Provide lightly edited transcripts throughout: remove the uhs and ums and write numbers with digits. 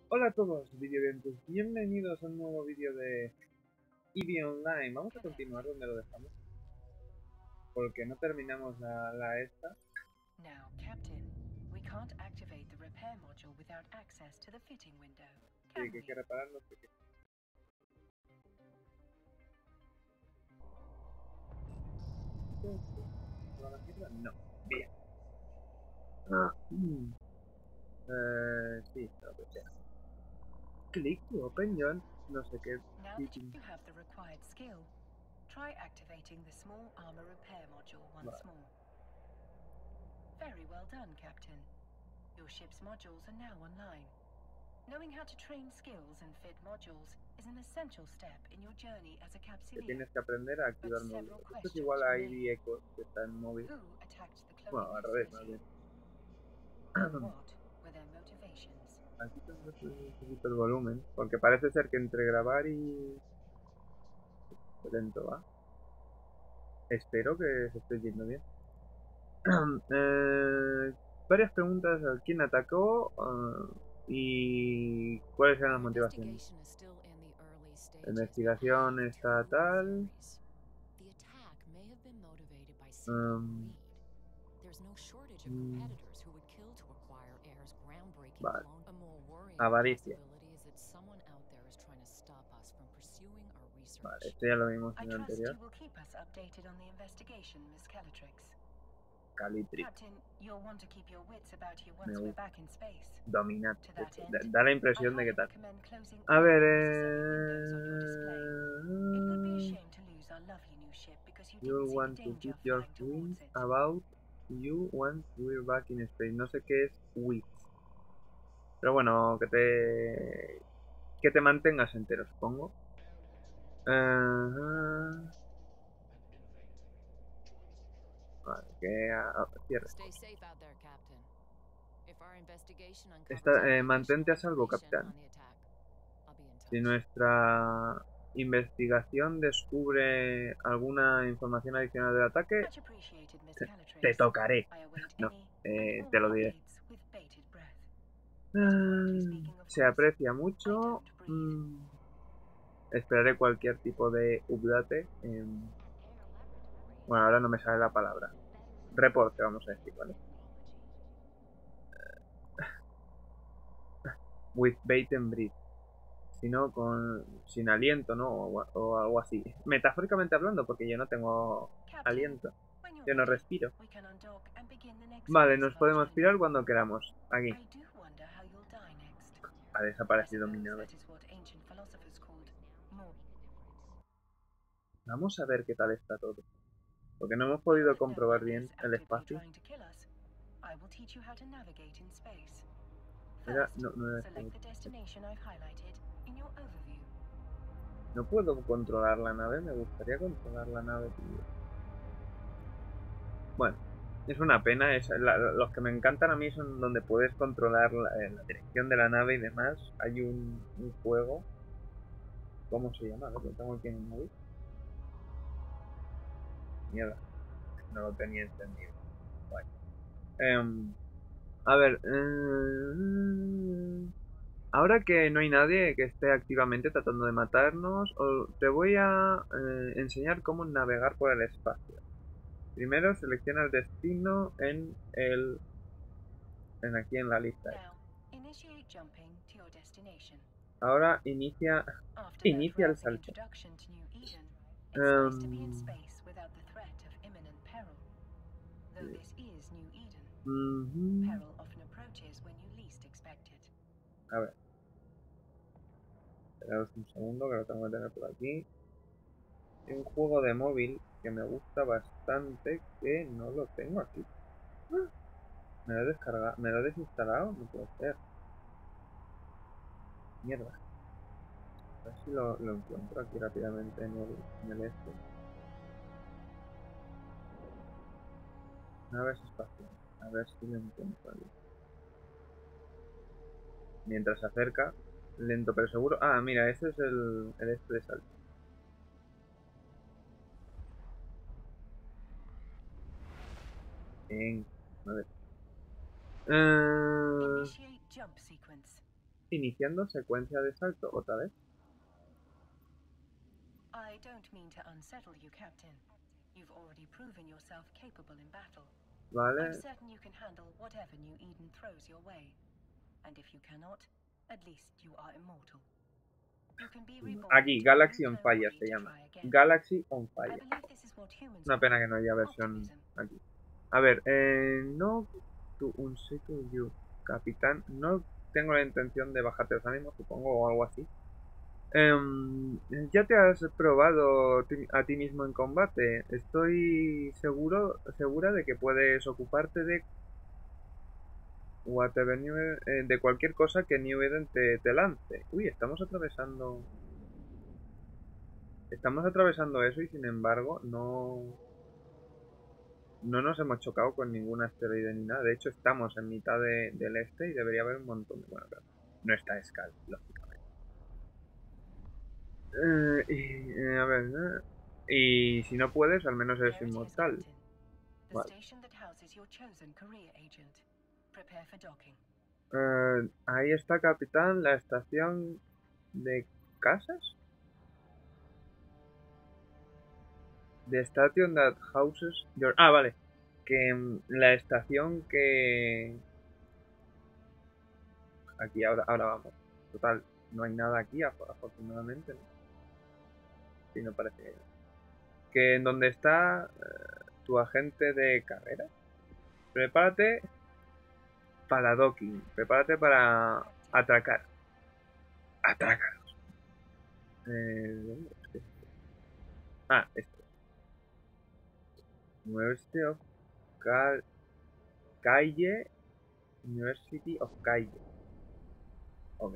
Hola a todos, videovientes, bienvenidos a un nuevo vídeo de EVE Online. Vamos a continuar donde lo dejamos, porque no terminamos la esta. Now, Captain, we can't activate the repair module without access to the fitting window, Sí, can que hay we? que reparar no sé qué. ¿Toda la mierda? No. Bien. Sí, lo que sea. Click to open John, no sé qué. Now that you have the required skill, try activating the small armor repair module once Vale. more. Very well done, Captain. Your ship's modules are now online. Knowing how to train skills and fit modules is an essential step in your journey as a Que capsuleer. tienes que aprender a activar But móviles. several Esto es questions igual a remain. EVE Echo, que está en móvil. Who attacked the Bueno, cloning al revés, más facility? bien. And what were their motivations? Aquí tengo que subir un poquito el volumen, porque parece ser que entre grabar y... Qué lento va. Espero que se esté yendo bien. Varias preguntas: ¿quién atacó? Y cuáles eran las motivaciones. La investigación está tal. Um, mm, vale. Avaricia. Vale, esto ya lo vimos I en el trust anterior. you will keep us updated on the investigation, Miss Calatrix. Calitrix. Captain, you'll want to keep your wits about you Me once we're gusta. back in space. Dominante. To that end, Da la I impresión de que highly tal. recommend closing A all ver, unnecessary windows on your display. It would be a shame to lose our lovely new ship because you you didn't see the want to danger keep your flying wings towards it. about you once we're back in space. No sé qué es with. Pero bueno, que te mantengas entero, supongo. Ajá. Vale, que cierre. Mantente a salvo, capitán. Si nuestra investigación descubre alguna información adicional del ataque, Much appreciated, Miss te Calatrix. tocaré. I await No, any and all te lo diré. updates with bated breath. Metaphorically Ah, speaking, of se course. aprecia I mucho. don't breathe. Esperaré cualquier tipo de update. Bueno, ahora no me sale la palabra. Reporte, vamos a decir, ¿vale? With bait and breath. Sino sin aliento, ¿no? O algo así. Metafóricamente hablando, porque yo no tengo aliento. Yo no respiro. Vale, nos podemos tirar cuando queramos. Aquí. Ha desaparecido mi nave. Vamos a ver qué tal está todo. Porque no hemos podido comprobar bien el espacio. Era, no era este. No puedo controlar la nave, me gustaría controlar la nave, tío. Bueno, es una pena. Los que me encantan a mí son donde puedes controlar la dirección de la nave y demás. Hay un juego. ¿Cómo se llama? Lo tengo aquí en el móvil. Mierda, no lo tenía entendido. Vale. A ver, ahora que no hay nadie que esté activamente tratando de matarnos, te voy a enseñar cómo navegar por el espacio. Primero selecciona el destino aquí en la lista. Ahora inicia el salto. A ver, esperaos un segundo que lo tengo que tener por aquí. Hay un juego de móvil que me gusta bastante que no lo tengo aquí. Me lo he descargado, me lo he desinstalado, no puede ser. Mierda. A ver si lo encuentro aquí rápidamente en el este. Naves espaciales. A ver si lo encuentro aquí. Mientras se acerca, lento pero seguro. Ah, mira, este es el este de salto. Bien, a ver. Iniciando secuencia de salto otra vez. I don't mean to unsettle you, Captain. You've already proven yourself capable in battle. Vale. I'm certain you can handle whatever New Eden throws your way. And if you cannot, at least you are immortal. You can be reborn Aquí, Galaxy on Fire se llama. Galaxy on Fire. Una pena que no haya versión aquí. A ver, no to unsettle you, capitán. No tengo la intención de bajarte los ánimos, supongo, o algo así. ¿Ya te has probado a ti mismo en combate? Estoy segura de que puedes ocuparte de whatever de cualquier cosa que New Eden te lance. Uy, estamos atravesando eso y sin embargo no nos hemos chocado con ningún asteroide ni nada. De hecho, estamos en mitad del este y debería haber un montón de... Bueno, claro, no está Skal, lógicamente. A ver, y si no puedes, al menos eres inmortal. Vale. Ahí está, capitán, la estación de casas. The station that houses your... Ah, vale. Que la estación que... Aquí, ahora vamos. Total, no hay nada aquí, afortunadamente, ¿no? Sí, no parece... Que en donde está tu agente de carrera. Prepárate para docking. Prepárate para atracar. Atrácalos. ¿Dónde es que? Ah, esto. University of Calle. University of Calle. Ok.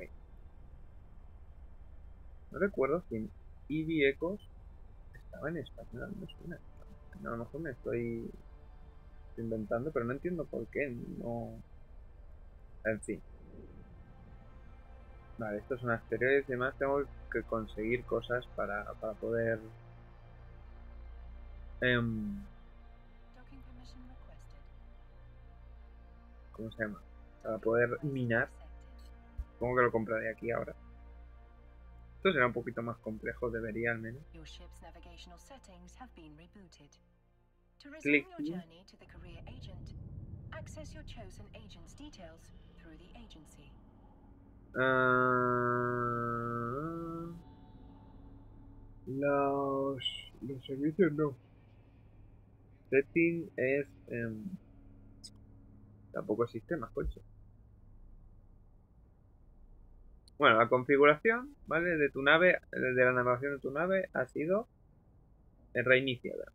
No recuerdo si en EV Ecos estaba en español, no suena. A lo mejor me estoy inventando, pero no entiendo por qué. No. En fin. Vale, estos son asteroides y demás. Tengo que conseguir cosas para poder... ¿cómo se llama? Para poder minar. Supongo que lo compraré aquí ahora. Esto será un poquito más complejo, debería al menos. Clic. Los servicios no. Setting es... tampoco sistemas, coche. Bueno, la configuración, ¿vale? De tu nave, de la navegación de tu nave ha sido reiniciada.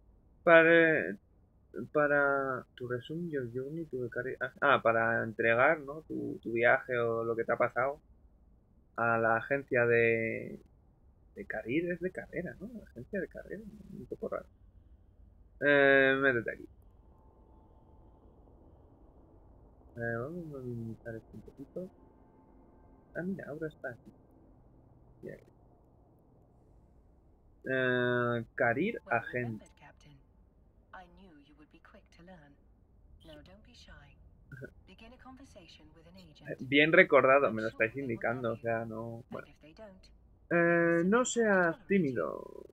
Para tu resume your journey to the carrier. Para entregar, ¿no? Tu viaje o lo que te ha pasado a la agencia de carril, es de carrera, ¿no? La agencia de carrera, un poco raro. Métete aquí. Vamos a minimizar esto un poquito. Ah, mira, ahora está aquí. Carir agente. Bien recordado, me lo estáis indicando, o sea, no... Bueno. No seas tímido.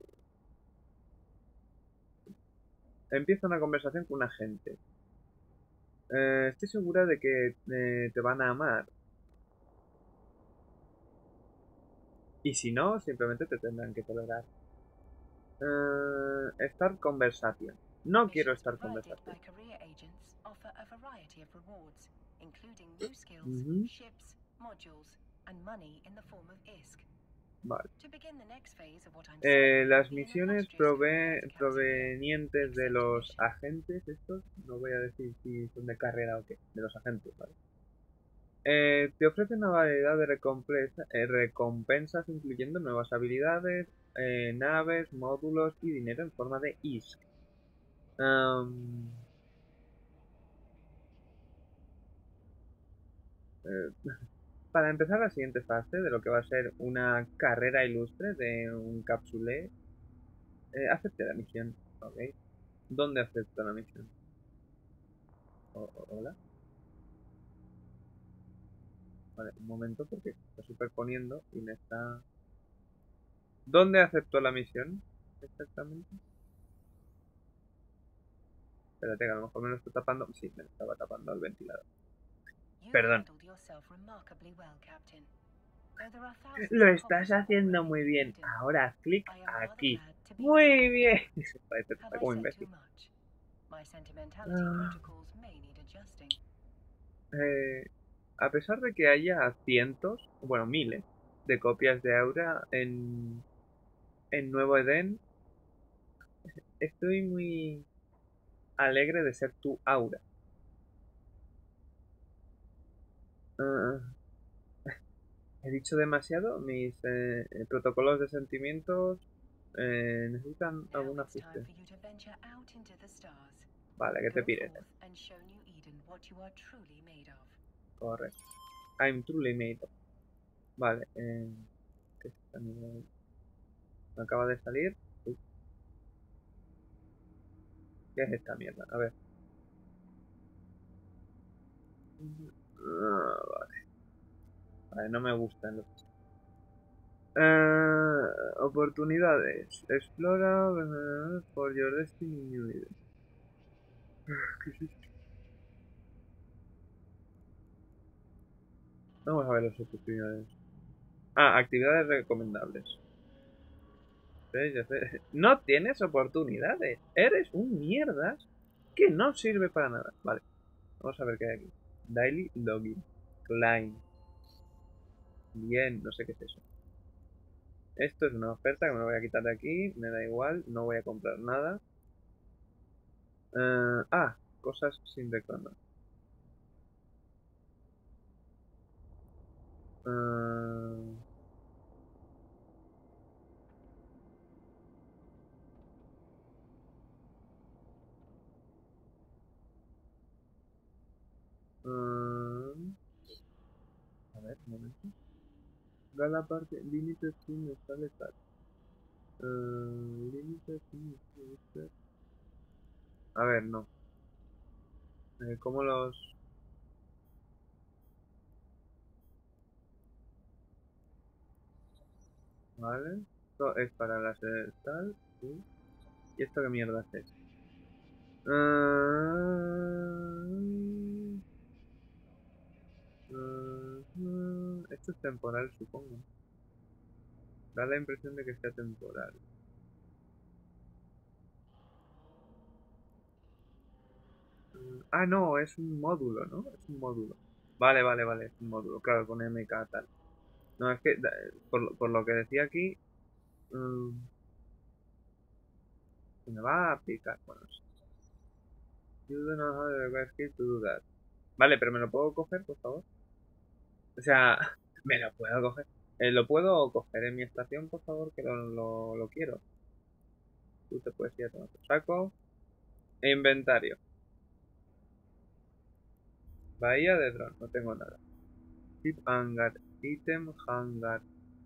Empieza una conversación con un agente. Estoy segura de que te van a amar. Y si no, simplemente te tendrán que tolerar. Start conversation. No quiero estar conversation. Vale. Las misiones provenientes de los agentes, estos, no voy a decir si son de carrera o qué, de los agentes, ¿vale? Te ofrece una variedad de recompensas incluyendo nuevas habilidades, naves, módulos y dinero en forma de ISK. Para empezar la siguiente fase de lo que va a ser una carrera ilustre de un capsulé, acepte la misión, ¿ok? ¿Dónde acepto la misión? Hola. Vale, un momento porque está superponiendo y me está... ¿Dónde aceptó la misión? Exactamente. Espérate, que a lo mejor me lo está tapando. Sí, me lo estaba tapando el ventilador. Perdón. Lo estás haciendo muy bien. Ahora haz clic aquí. Muy bien. Parece que está como imbécil. A pesar de que haya cientos, bueno, miles de copias de Aura en Nuevo Edén, estoy muy alegre de ser tu Aura. Ah, he dicho demasiado. Mis protocolos de sentimientos necesitan algún ajuste. Vale, que te pires. Correcto. I'm truly made of. Vale, ¿qué es esta mierda? Me acaba de salir. Uy, ¿qué es esta mierda? A ver. Vale. Vale, no me gustan los... oportunidades. Explora for your destiny new leader. ¿Qué es esto? Vamos a ver las oportunidades. Ah, actividades recomendables. ¿Ves? Ya sé. No tienes oportunidades. Eres un mierdas que no sirve para nada. Vale, vamos a ver qué hay aquí. Daily login. Climb. Bien, no sé qué es eso. Esto es una oferta que me lo voy a quitar de aquí. Me da igual, no voy a comprar nada. Cosas sin reclamar. A ver, un momento. Gala parte, límite sin estar letal. Límite sin estar... A ver, no. ¿Cómo los...? Vale. Esto es para la tal. Sí. ¿Y esto qué mierda es? Esto es temporal, supongo. Da la impresión de que sea temporal. No, es un módulo, ¿no? Es un módulo. Vale, vale, vale, es un módulo. Claro, con MK tal. No, es que por lo que decía aquí, mm, se me va a aplicar. Bueno, sí. You don't know how to request skill to do that. Vale, pero ¿me lo puedo coger, por favor? O sea, me lo puedo coger. ¿Lo puedo coger en mi estación, por favor? Que lo quiero. Tú te puedes ir a tomar tu saco. Inventario. Bahía de dron, no tengo nada. Tip hangar. Item hangar.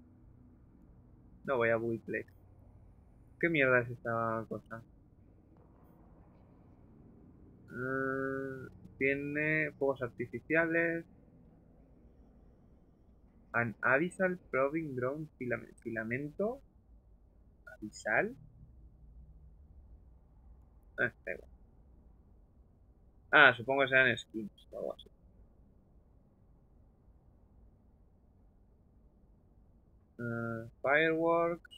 No voy a Buiplex. ¿Qué mierda es esta cosa? Tiene fuegos artificiales. An abyssal probing drone filamento. ¿Abyssal? Da igual. Supongo que serán skins o algo así. Fireworks.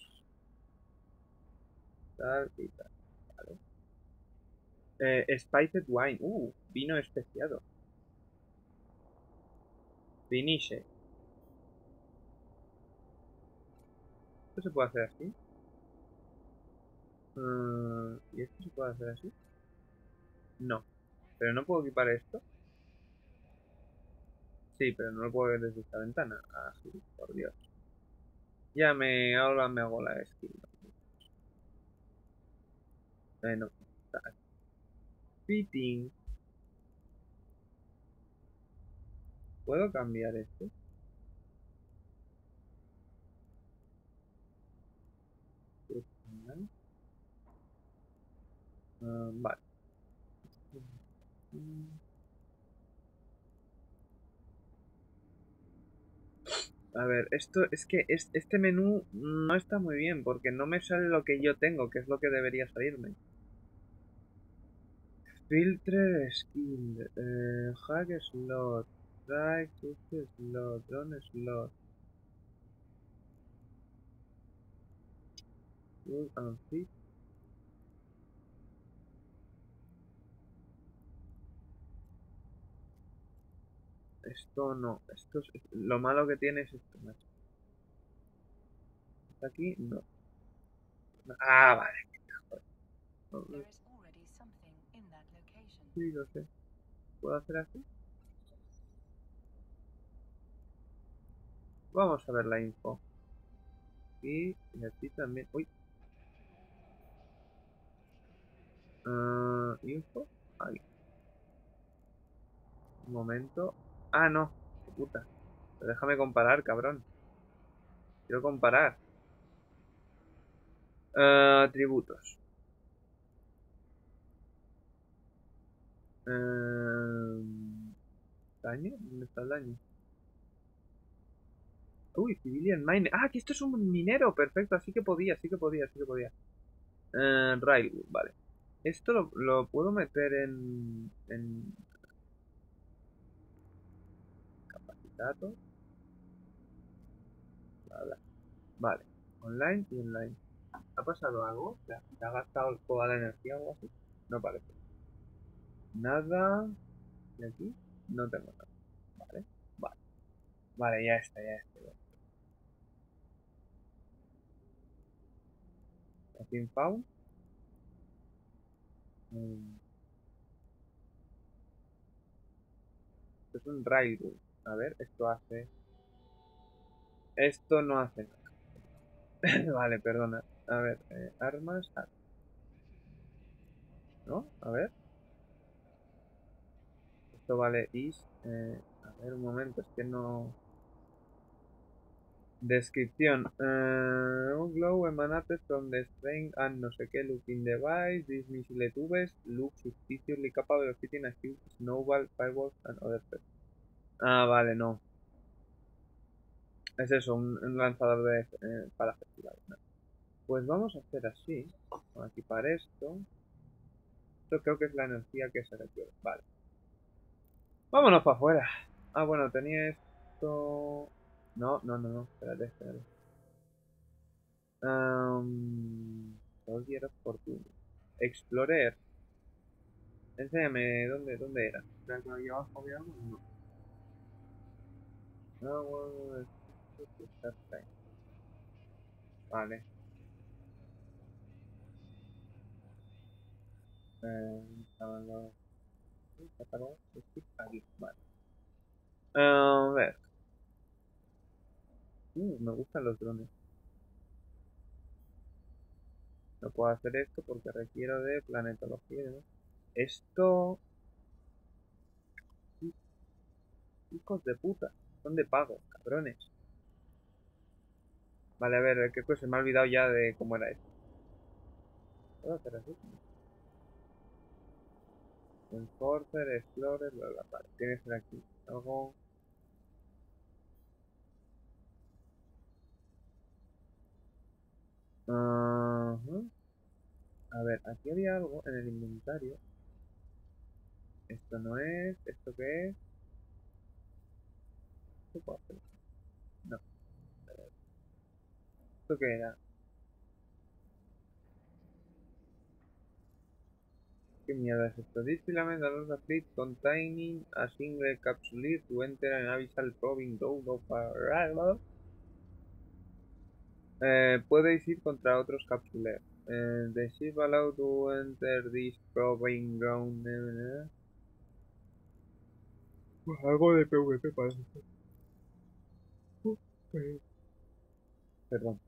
Tal y tal. Vale. Spiced wine. Vino especiado. Finish. ¿Esto se puede hacer así? ¿Y esto se puede hacer así? No. ¿Pero no puedo equipar esto? Sí, pero no lo puedo ver desde esta ventana. Sí, por Dios. Ahora me hago la skill. No. Fitting. ¿Puedo cambiar esto? Vale. A ver, esto es que este menú no está muy bien porque no me sale lo que yo tengo, que es lo que debería salirme. Filter skill, hack slot, strike, slot, drone slot, wood and fit. Esto no, esto es, lo malo que tiene es esto, macho. ¿Está aquí? No. Ah, vale. There is already something in that location. Sí, lo sé. ¿Puedo hacer así? Vamos a ver la info. Y aquí también. Uy. Info. Ahí. Un momento. Ah, no. Qué puta. Pero déjame comparar, cabrón. Quiero comparar. Atributos. ¿Daño? ¿Dónde está el daño? Uy, Civilian Mine. Ah, que esto es un minero. Perfecto. Así que podía, sí que podía, sí que podía. Railwood, vale. Esto lo puedo meter en datos. Vale. Vale. Online y online. ¿Ha pasado algo? ¿Se ha gastado toda la energía o algo así? No parece. Nada. ¿Y aquí? No tengo nada. Vale. Vale. Vale, ya está, ya está. Aquí found. Mm, Esto es un railroad. A ver, esto hace. Esto no hace nada. Vale, perdona. A ver, armas. ¿No? A ver. Esto vale is. A ver, un momento, es que no. Descripción. Un glow emanated from the string and no sé qué looking device. This missile tubes look suspiciously capable of hitting a huge snowball, fireworks and other things. Ah, vale, no. Es eso, un lanzador de para festivales. No. Pues vamos a hacer así. Vamos a equipar esto. Esto creo que es la energía que se requiere. Vale. Vámonos para afuera. Ah, bueno, tenía esto. No, no, no, no. Espérate, espérate. Soldier of Fortune. Explorer. Enséñame dónde era. ¿Era que había abajo había algo? No. No, bueno, está ahí. Vale. Estaban los catálogos. Aquí. Vale. A ver. Me gustan los drones. No puedo hacer esto porque requiero de planetología y demás. Esto. Hijos de puta. Son de pago, cabrones. Vale, a ver, qué cosa. Se me ha olvidado ya de cómo era esto. ¿Puedo hacer así? Enforcer, Explorer, bla, bla, vale. Tiene que ser aquí. Algo. Ajá. A ver, aquí había algo en el inventario. Esto no es. ¿Esto qué es? ¿Qué puedo hacer? No. ¿Esto qué era? ¿Qué mierda es esto? This filament allows a fleet containing a single capsule to enter an abyssal probing road of arrival. Podéis ir contra otros capsuleros. The ship allowed to enter this probing ground. Algo de PvP parece. Perdón.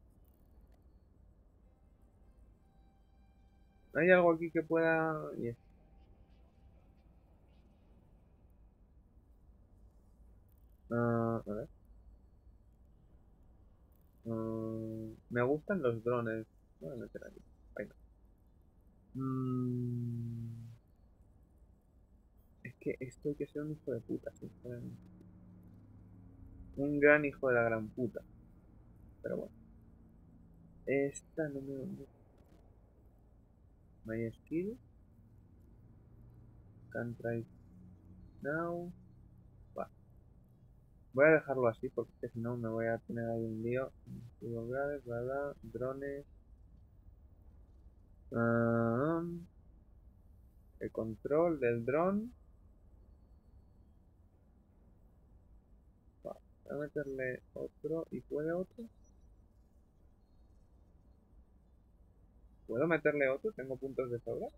¿Hay algo aquí que pueda...? Yes. A ver. Me gustan los drones. Voy a meter aquí. Ahí no. Es que esto hay que ser un hijo de puta, sinceramente. Un gran hijo de la gran puta. Pero bueno. Esta no me... My skill. Can try now. Va. Voy a dejarlo así porque es que si no me voy a tener ahí un lío. Lugares, ¿verdad? Drones. El control del dron. Va. Voy a meterle otro. ¿Y puede otro? ¿Puedo meterle otro? ¿Tengo puntos de sobra?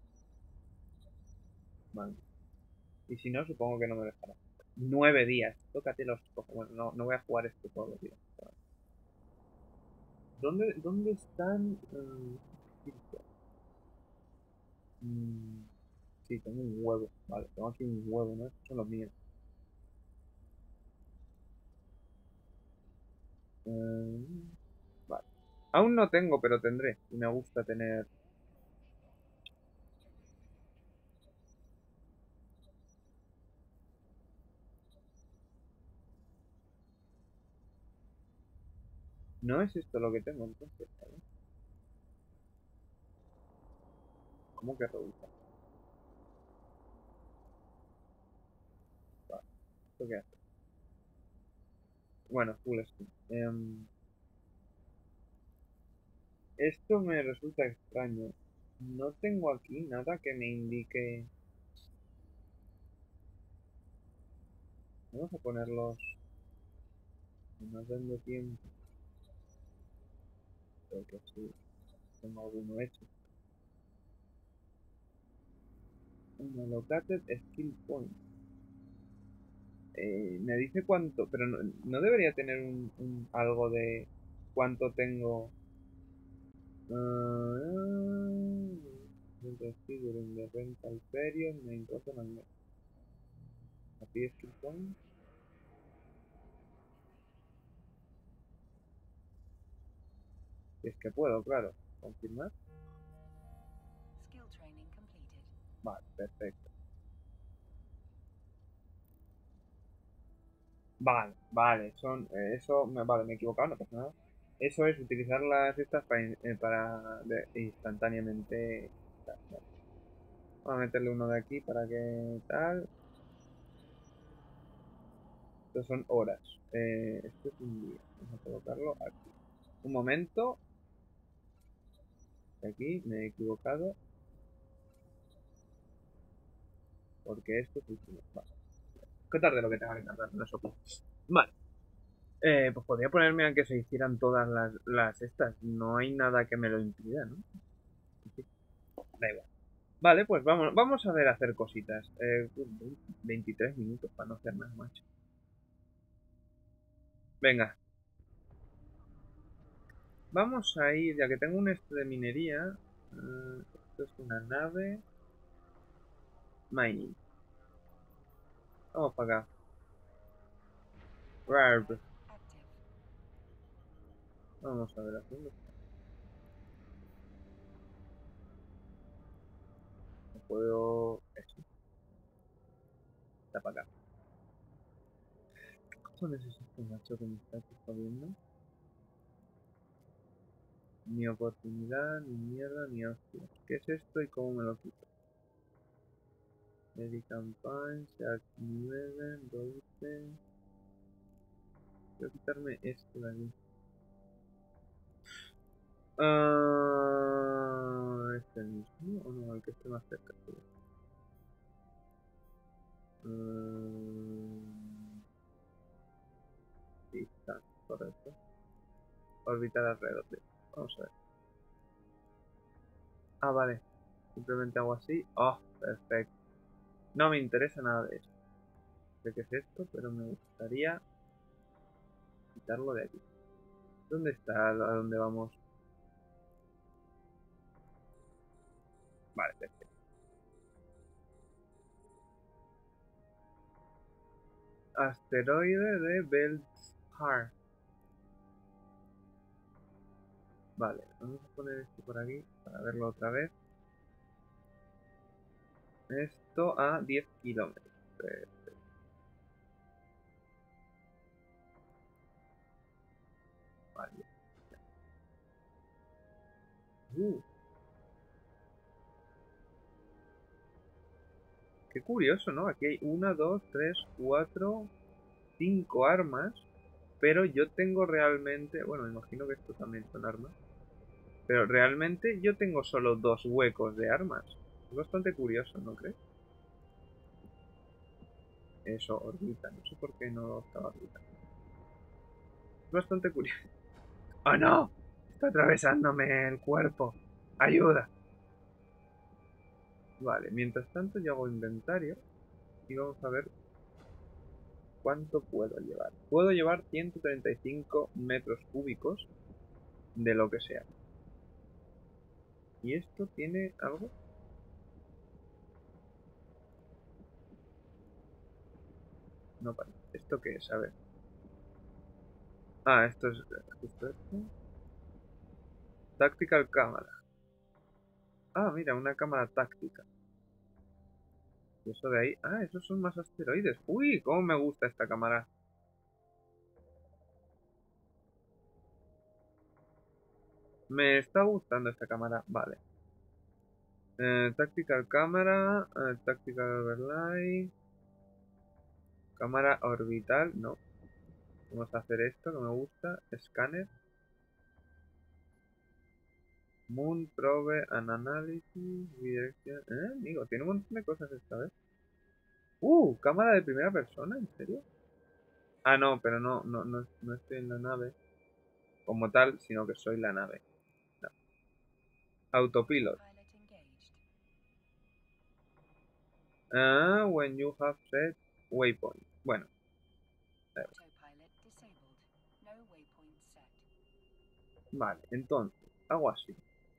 Vale. Y si no, supongo que no me dejará. 9 días. Tócate los cojones. Bueno, no, no voy a jugar esto todos los días. ¿Dónde están? Sí, tengo un huevo. Vale, tengo aquí un huevo, ¿no? Estos son los míos. Vale. Aún no tengo, pero tendré. Y me gusta tener... No es esto lo que tengo, entonces. ¿Vale? ¿Cómo que revuelta? Vale. ¿Esto qué hace? Bueno, full skin. Esto me resulta extraño. No tengo aquí nada que me indique... Vamos a ponerlos... No tengo tiempo. Porque sí, tengo alguno hecho. Un allocated skill point. Me dice cuánto, pero no debería tener algo de cuánto tengo. During the rental period, main cost and aquí skill point. Si es que puedo, claro. Confirmar. Vale, perfecto. Vale, vale, vale, me he equivocado, no pasa nada. Eso es utilizar las estas instantáneamente. Vale. Vamos a meterle uno de aquí para que tal. Estos son horas. Esto es un día. Vamos a colocarlo aquí. Un momento. Aquí me he equivocado. Porque esto es último. Vale. ¿Qué tarde lo que tenga que tardar? No soporto. Vale. Pues podría ponerme a que se hicieran todas las estas. No hay nada que me lo impida, ¿no? Sí, da igual. Vale, pues vamos a ver hacer cositas. 23 minutos para no hacer nada, macho. Venga. Vamos a ir, ya que tengo un esto de minería. Esto es una nave. Mining. Vamos para acá. Rarb. Vamos a ver haciendo. No puedo... Eso. Está para acá. ¿Qué cojones es este macho que me está aquí jodiendo? Ni oportunidad, ni mierda, ni hostia. ¿Qué es esto y cómo me lo quito? Medicampaign, Shark 9, 12. Quiero quitarme esto de aquí. ¿Es el mismo o no? El que esté más cerca. Sí, está, correcto. Orbitar alrededor de... Vamos a ver. Ah, vale. Simplemente hago así. Oh, perfecto. No me interesa nada de eso. Sé qué es esto, pero me gustaría quitarlo de aquí. ¿Dónde está? ¿A dónde vamos? Vale, perfecto. Asteroide de Belzhar. Vale, vamos a poner esto por aquí para verlo otra vez. Esto a 10 kilómetros. Perfecto. Qué curioso, ¿no? Aquí hay 1, 2, 3, 4, 5 armas. Pero yo tengo realmente... Bueno, me imagino que esto también son armas. Pero realmente yo tengo solo 2 huecos de armas. Es bastante curioso, ¿no crees? Eso, orbita. No sé por qué no estaba orbitando. Es bastante curioso. ¡Oh, no! Está atravesándome el cuerpo. ¡Ayuda! Vale, mientras tanto yo hago inventario. Y vamos a ver cuánto puedo llevar. Puedo llevar 135 metros cúbicos de lo que sea. ¿Y esto tiene algo? No parece. ¿Esto qué es? A ver. Ah, esto es justo esto. Tactical cámara. Ah, mira, una cámara táctica. Y eso de ahí. Ah, esos son más asteroides. Uy, cómo me gusta esta cámara. Me está gustando esta cámara. Vale. Tactical cámara. Tactical overlay. Cámara orbital. No. Vamos a hacer esto que me gusta. Escáner. Moon probe and analysis. Dirección. Amigo, tiene un montón de cosas esta vez. Cámara de primera persona, ¿en serio? Ah, no, pero no estoy en la nave como tal, sino que soy la nave. No. Autopilot. Ah, when you have set waypoint. Bueno. Vale, entonces, hago así.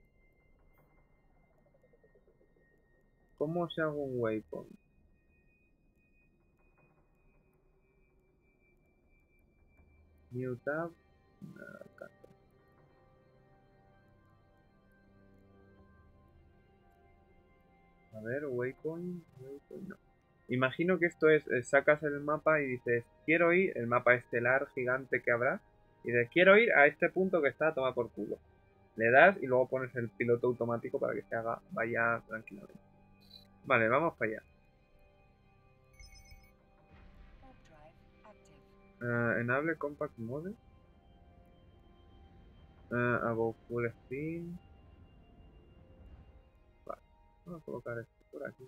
¿Cómo se hago un waypoint? New tab. Acá. A ver, waypoint, no. Imagino que esto es, sacas el mapa y dices, quiero ir, el mapa estelar gigante que habrá, y dices, quiero ir a este punto que está a tomar por culo. Le das y luego pones el piloto automático para que se haga, vaya tranquilamente. Vale, vamos para allá. Enable compact mode. Hago full screen. Vale, vamos a colocar esto por aquí.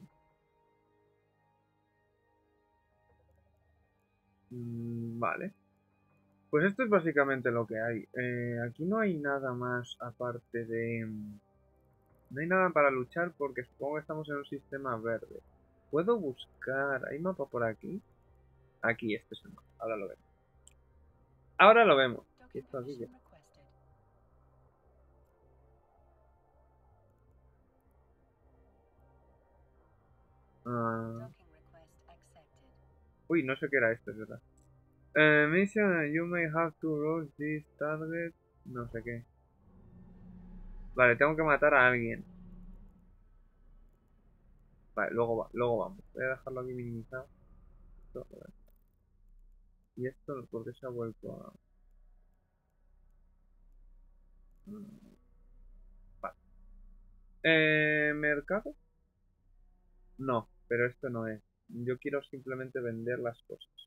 Vale. Pues esto es básicamente lo que hay. Aquí no hay nada más aparte de... No hay nada para luchar porque supongo que estamos en un sistema verde. ¿Puedo buscar? ¿Hay mapa por aquí? Aquí, este es el mapa. Ahora lo vemos. Ahora lo vemos. Esto aquí ya. Uy, no sé qué era esto, es verdad. Mission, you may have to rush this target. No sé qué. Vale, tengo que matar a alguien. Vale, luego vamos. Voy a dejarlo aquí minimizado. ¿Y esto por qué se ha vuelto a...? Vale. ¿Mercado? No, pero esto no es. Yo quiero simplemente vender las cosas.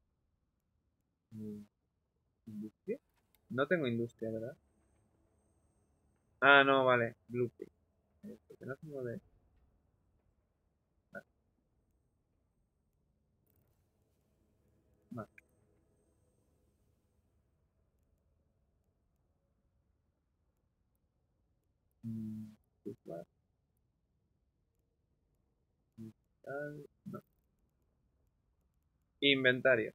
¿Industria? No tengo industria, ¿verdad? Ah, no, vale. Blueprint. Porque no tengo de... Vale. Vale. Pues vale. No. Inventario.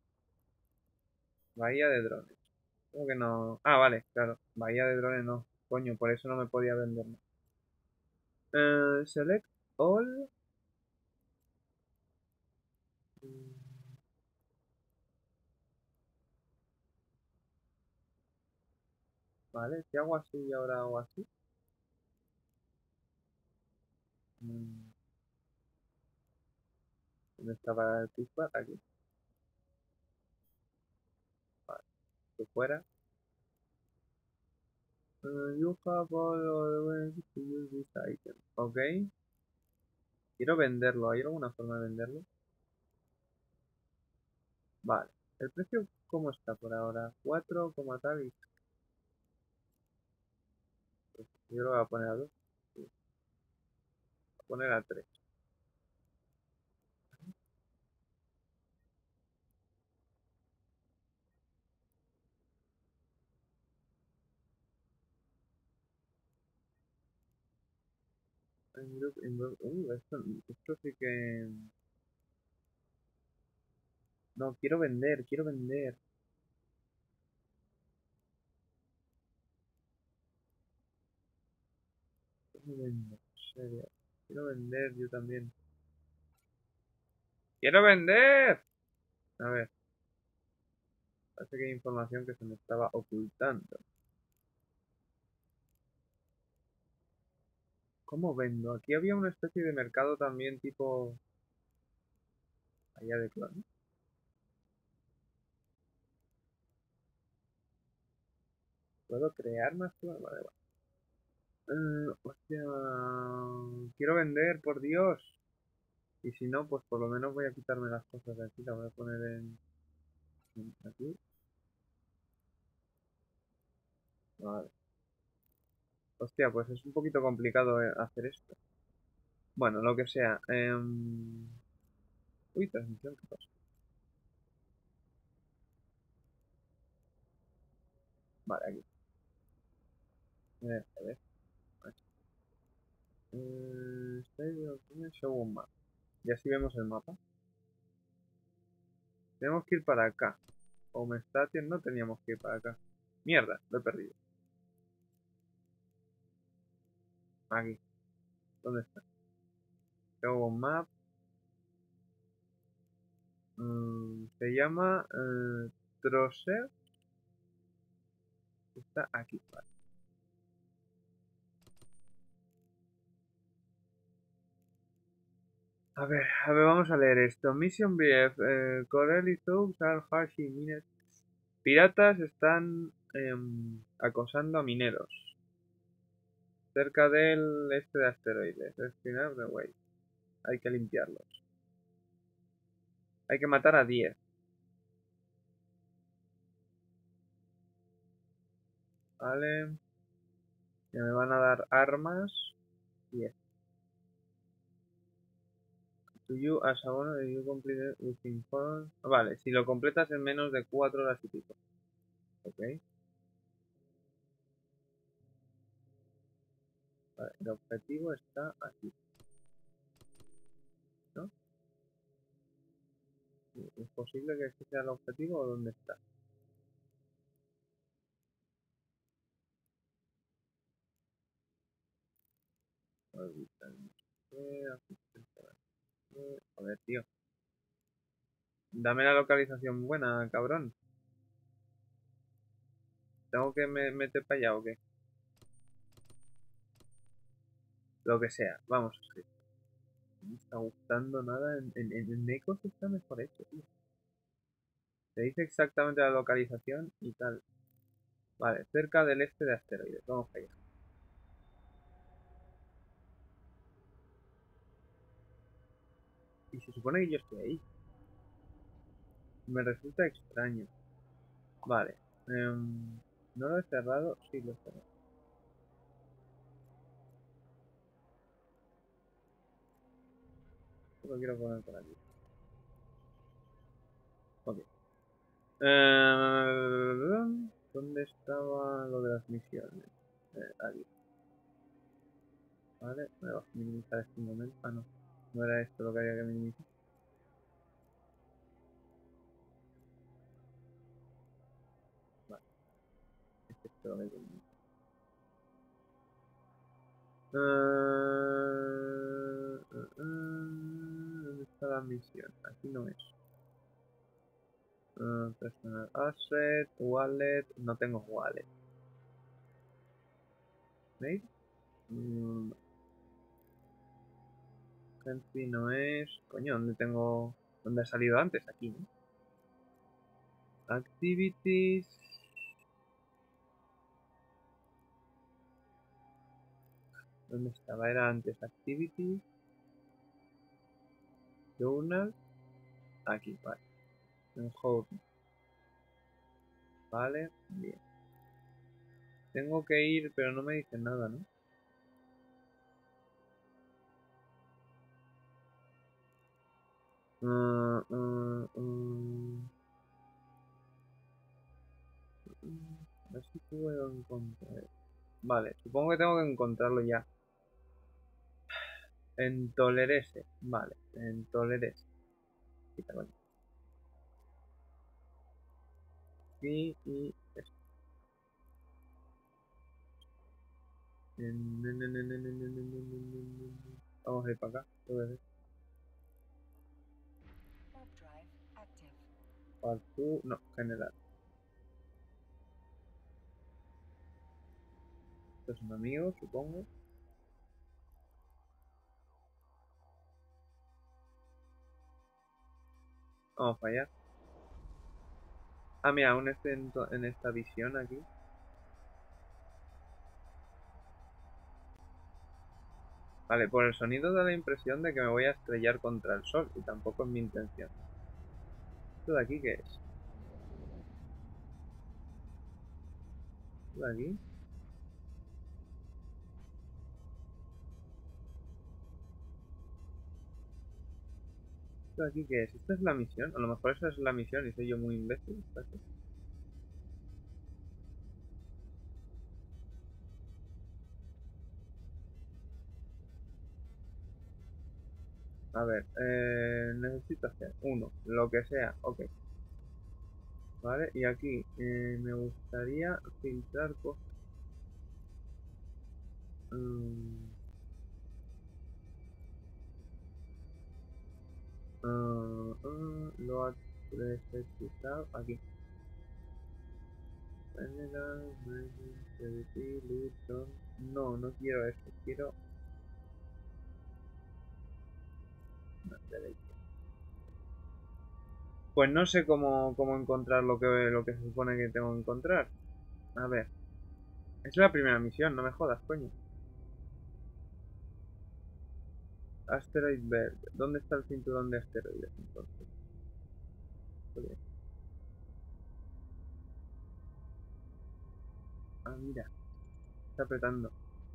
Bahía de drones. ¿Cómo que no? Ah, vale, claro. Bahía de drones no. Coño, por eso no me podía vender. Select all. Vale, si hago así y ahora hago así. ¿Dónde estaba el pushpad? Aquí. Vale, que fuera. You have all the ways to use this item. Ok. Quiero venderlo. ¿Hay alguna forma de venderlo? Vale. ¿El precio cómo está por ahora? 4, tal y... Yo lo voy a poner a 2. Voy a poner a 3. Esto sí que... No, quiero vender, quiero vender. Quiero vender, en serio. Quiero vender yo también. ¡Quiero vender! A ver, parece que hay información que se me estaba ocultando. ¿Cómo vendo? Aquí había una especie de mercado también tipo... Allá de clones. ¿Puedo crear más clones? Vale, vale. Hostia, quiero vender, por Dios. Y si no, pues por lo menos voy a quitarme las cosas de aquí. Las voy a poner en aquí. Vale. Hostia, pues es un poquito complicado hacer esto. Bueno, lo que sea. Uy, transmisión, ¿qué pasa? Vale, aquí. A ver. Show un map. Y así vemos el mapa. Tenemos que ir para acá. O me está haciendo, no teníamos que ir para acá. Mierda, lo he perdido. Aquí. ¿Dónde está? Show un map. Se llama Trosser. Está aquí. Vale. A ver, vamos a leer esto. Mission Brief. Corelli Thugs are harshing miners. Piratas están acosando a mineros. Cerca del este de asteroides. Es final de Way. Hay que limpiarlos. Hay que matar a 10. Vale. Ya me van a dar armas. 10. To you as a bonus you complete within 4. Vale, si lo completas en menos de 4 horas y pico. Ok. Vale, el objetivo está aquí. ¿No? ¿Es posible que este sea el objetivo o dónde está? Joder, tío. Dame la localización buena, cabrón. ¿Tengo que meter para allá o qué? Lo que sea. Vamos, es que no me está gustando nada. En Ecos está mejor hecho, tío. Te dice exactamente la localización y tal. Vale, cerca del este de asteroides. Vamos para allá. Y se supone que yo estoy ahí. Me resulta extraño. Vale. ¿No lo he cerrado? Sí, lo he cerrado. Lo quiero poner por aquí. Ok. ¿Dónde estaba lo de las misiones? Aquí. Vale, me voy a minimizar este momento. Ah, no. No era esto lo que había que minimizar. Vale. Este es lo que hay que minimizar. ¿Dónde está la misión? Aquí no es. Personal asset, wallet. No tengo wallet. ¿Veis? Entry no es. Coño, ¿dónde tengo? ¿Dónde ha salido antes? Aquí, ¿no? Activities. ¿Dónde estaba? Era antes Activity. Journal. Aquí, vale. En Home. Vale, bien. Tengo que ir, pero no me dicen nada, ¿no? A ver si puedo encontrar. Vale, supongo que tengo que encontrarlo ya. En Tolerese. Vale, en Tolerese. Quítalo aquí. Y esto. Vamos a ir para acá. Parkour, no, general. Esto es un amigo, supongo. Vamos para allá. Ah, mira, aún estoy en esta visión aquí. Vale, por el sonido da la impresión de que me voy a estrellar contra el sol y tampoco es mi intención. ¿Esto de aquí qué es? ¿Esto de aquí? ¿Esto de aquí qué es? ¿Esta es la misión? A lo mejor esa es la misión y soy yo muy imbécil. Espérate. A ver, necesito hacer uno, lo que sea, ok. Vale, y aquí me gustaría filtrar cosas. Mm, lo ha presetizado aquí. No, no quiero esto, quiero... no, pues no sé cómo encontrar lo que se supone que tengo que encontrar. A ver, es la primera misión, no me jodas, coño. Asteroid Belt. ¿Dónde está el cinturón de asteroides entonces? Joder. Ah, mira, está apretando.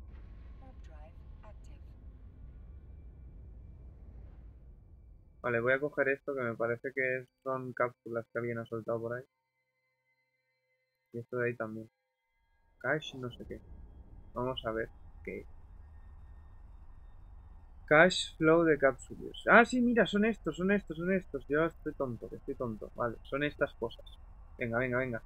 Vale, voy a coger esto que me parece que son cápsulas que alguien ha soltado por ahí. Y esto de ahí también. Cash, no sé qué. Vamos a ver qué. Cash flow de cápsulas. Ah, sí, mira, son estos, son estos, son estos. Yo estoy tonto, estoy tonto. Vale, son estas cosas. Venga, venga, venga.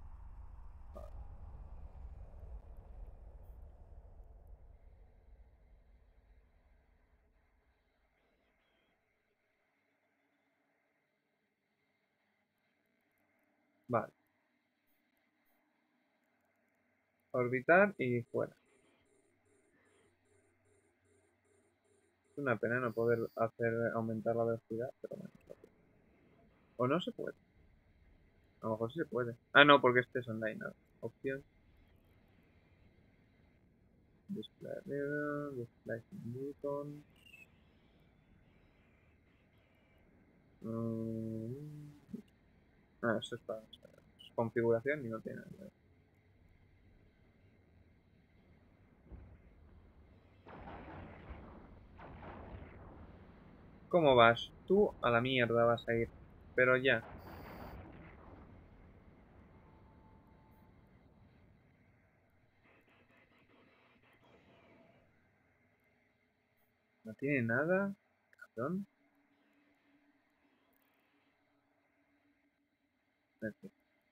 Vale. Orbitar y fuera. Es una pena no poder hacer aumentar la velocidad, pero bueno. O no se puede. A lo mejor sí se puede. Ah, no, porque este es online. ¿No? Opción. Display mirror, display button. Ah, eso es para configuración y no tiene nada que ver. ¿Cómo vas? Tú a la mierda vas a ir. Pero ya. No tiene nada. Cabrón. Espérate.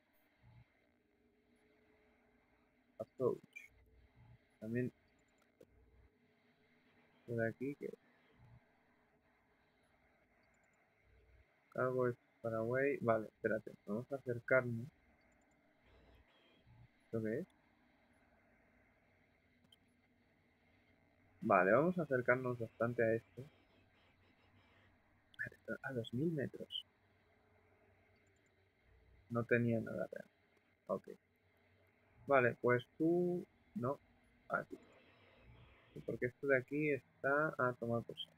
Approach. También por aquí que cargo es Paraguay. Vale, espérate. Vamos a acercarnos. ¿Esto qué es? Vale, vamos a acercarnos bastante a esto. A 2000 metros. No tenía nada real. Ok. Vale, pues tú... No. Aquí. porque esto de aquí está a tomar por saco.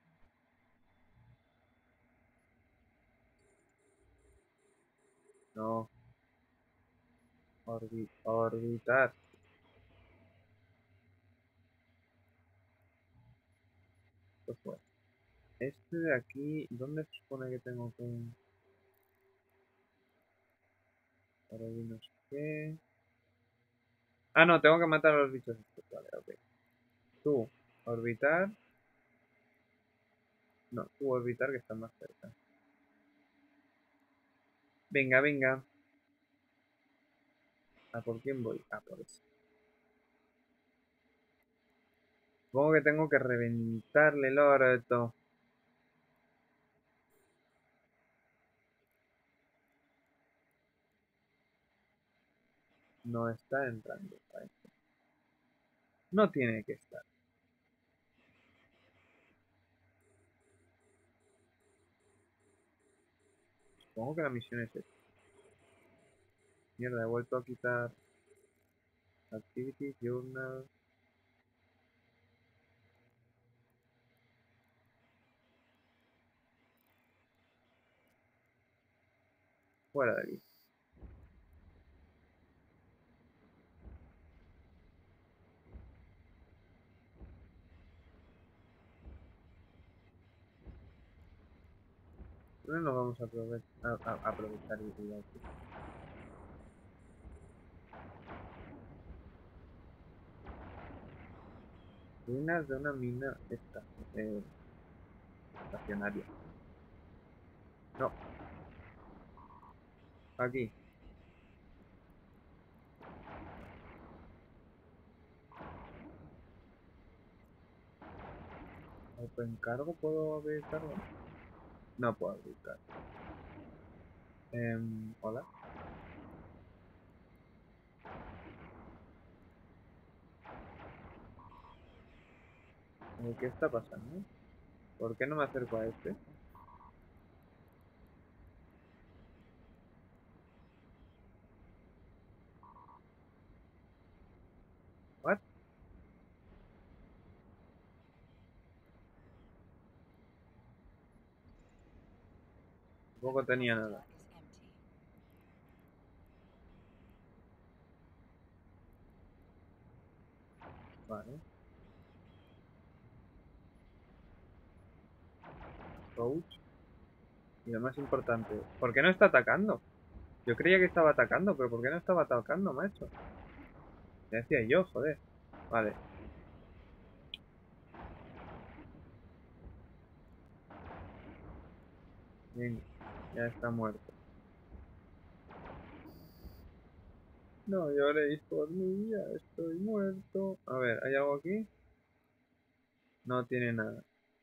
No. Orbitar. Pues bueno. Este de aquí, ¿dónde se supone que tengo que...? Ahora no sé qué. Ah, no, tengo que matar a los bichos estos. Vale, ok. Tú, orbitar. No, tú orbitar que está más cerca. Venga, venga. ¿A por quién voy? Ah, por eso. Supongo que tengo que reventarle el orto. No está entrando. Ahí. No tiene que estar. Supongo que la misión es esta. Mierda, he vuelto a quitar Activity, Journal. Fuera de aquí. No nos vamos a aprovechar y ir aquí. Ruinas de una mina esta. Estacionaria. No, aquí. Open cargo, ¿puedo abrir cargo? No puedo abrir cargo. Hola. ¿Qué está pasando? ¿Por qué no me acerco a este? ¿What? Tampoco tenía nada. Vale. Coach. Y lo más importante, ¿por qué no está atacando? Yo creía que estaba atacando, pero ¿por qué no estaba atacando, macho? Ya decía yo, joder. Vale. Bien, ya está muerto. No lloréis por mí, ya estoy muerto. A ver, ¿hay algo aquí? No tiene nada.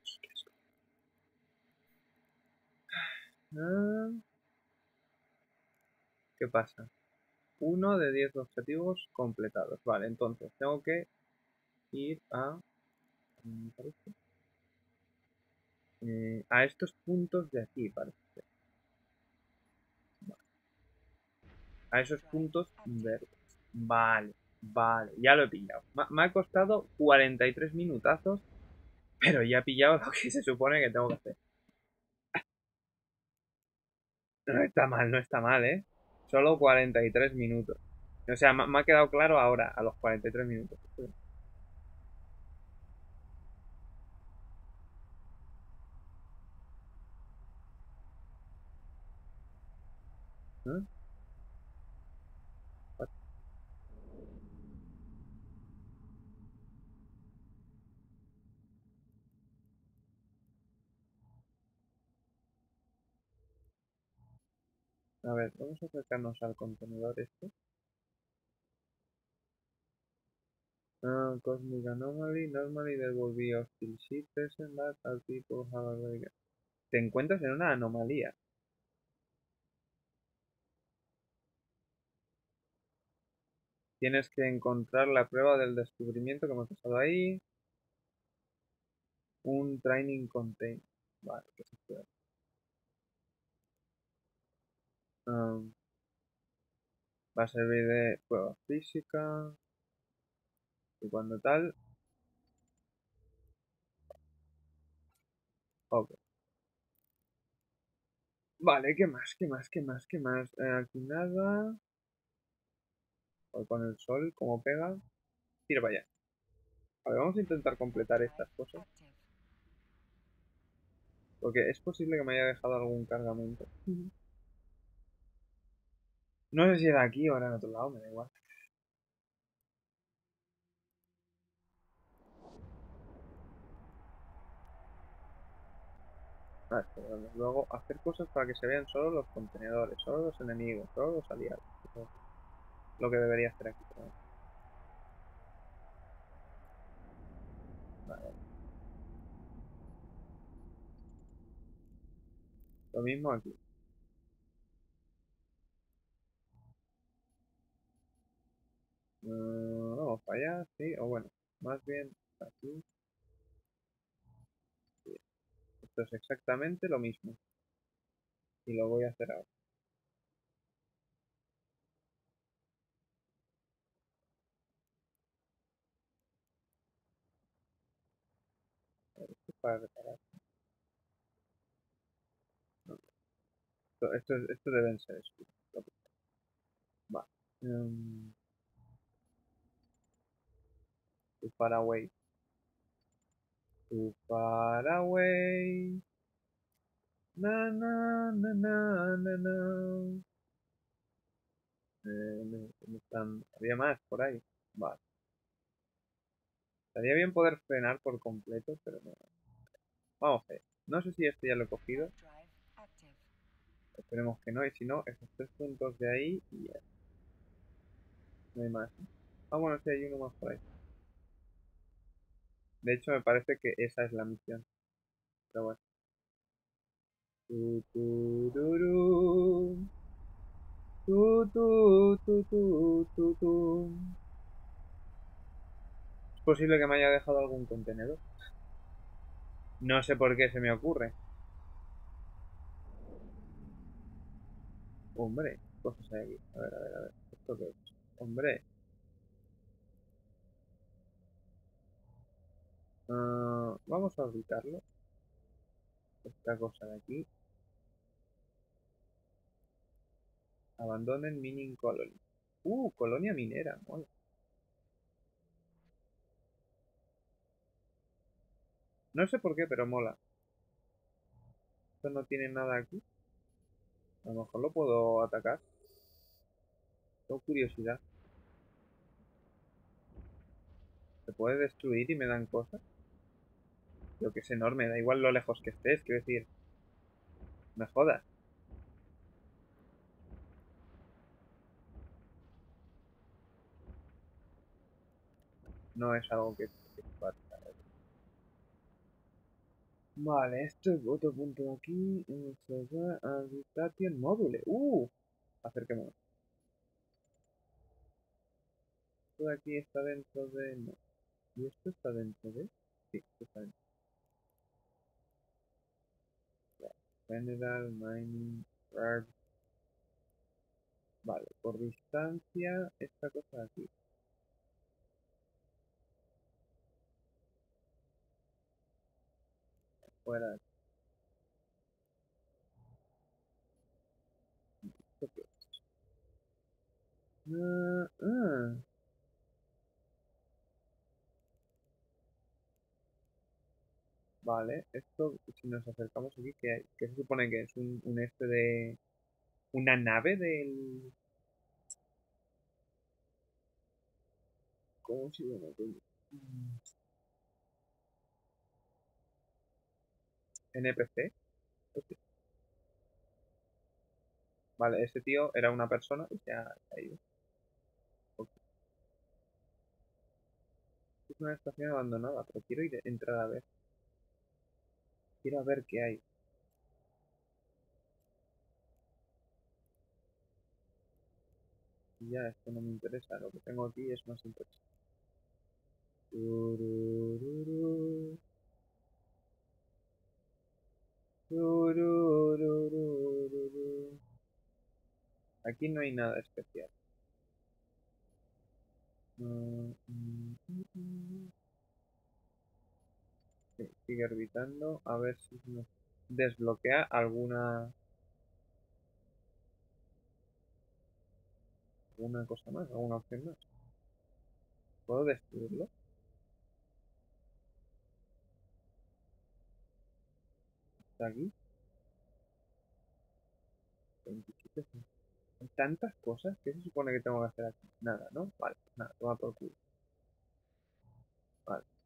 Ah, ¿qué pasa? 1 de 10 objetivos completados. Vale, entonces tengo que ir me parece, a estos puntos de aquí, parece. Vale. A esos puntos verdes. Vale, vale, ya lo he pillado. Me ha costado 43 minutazos, pero ya he pillado lo que se supone que tengo que hacer. No está mal, no está mal, ¿eh? Solo 43 minutos. O sea, me ha quedado claro ahora, a los 43 minutos. ¿Eh? A ver, vamos a acercarnos al contenedor este. Cosmic Anomaly. Normally there will be hostile ship present that our people have already... Te encuentras en una anomalía. Tienes que encontrar la prueba del descubrimiento que hemos pasado ahí. Un training container. Vale, que se puede. Va a servir de prueba física. Y cuando tal, Ok. Vale, ¿qué más? ¿Qué más? ¿Qué más? ¿Qué más? Aquí nada. Voy con el sol, como pega. Tira para allá. A ver, vamos a intentar completar estas cosas. Porque es posible que me haya dejado algún cargamento. No sé si era aquí o era en otro lado, me da igual. Ah, pero luego hacer cosas para que se vean solo los contenedores, solo los enemigos, solo los aliados. Lo que debería hacer aquí. Vale. Lo mismo aquí. Vamos para allá, sí, o bueno, más bien aquí. Sí. Esto es exactamente lo mismo. Y lo voy a hacer ahora. A ver, esto es para reparar. No, esto deben ser escudos. Vale. Too far away. Too far away. Na na na na na na. Había más por ahí. Vale. Estaría bien poder frenar por completo, pero no. Vamos a ver. No sé si este ya lo he cogido. Esperemos que no. Y si no, esos 3 puntos de ahí y ya. No hay más. Ah, bueno, sí, hay uno más por ahí. De hecho, me parece que esa es la misión. Pero bueno. Tu, tururú. Tu, tu, tu, tu, tu, tu. Es posible que me haya dejado algún contenedor. No sé por qué se me ocurre. Hombre, cosas hay aquí. A ver, a ver, a ver. ¿Esto qué es? Hombre. Vamos a ubicarlo. Esta cosa de aquí. Abandonen mining colony. Colonia minera. Mola. No sé por qué, pero mola. Esto no tiene nada aquí. A lo mejor lo puedo atacar. Tengo curiosidad. ¿Se puede destruir y me dan cosas? Lo que es enorme, da igual lo lejos que estés, quiero decir. Me jodas. No es algo que pueda atacar. Vale, esto es otro punto de aquí. Habitation módule. Acerquémonos. Esto de aquí está dentro de... No. ¿Y esto está dentro de...? Sí, esto está dentro. General, mining, rare. Vale, por distancia, esta cosa de aquí. Fuera. ¿Esto qué es? Ah, ah. Vale, esto, si nos acercamos aquí, ¿qué se supone que es? Un este de... ¿Una nave del...? ¿Cómo se llama? Mm, ¿NPC? Ok. Vale, ese tío era una persona y se ha ido. Ok. Es una estación abandonada, pero quiero entrar a ver. Quiero ver qué hay. Y ya, esto no me interesa. Lo que tengo aquí es más interesante. Turururu, turururururu. Aquí no hay nada especial. Sigue orbitando. A ver si nos desbloquea alguna cosa más, alguna opción más. ¿Puedo destruirlo? ¿Está aquí? 27. Hay tantas cosas. ¿Qué se supone que tengo que hacer aquí? Nada, ¿no? Vale, pues nada, toma por culo. Vale.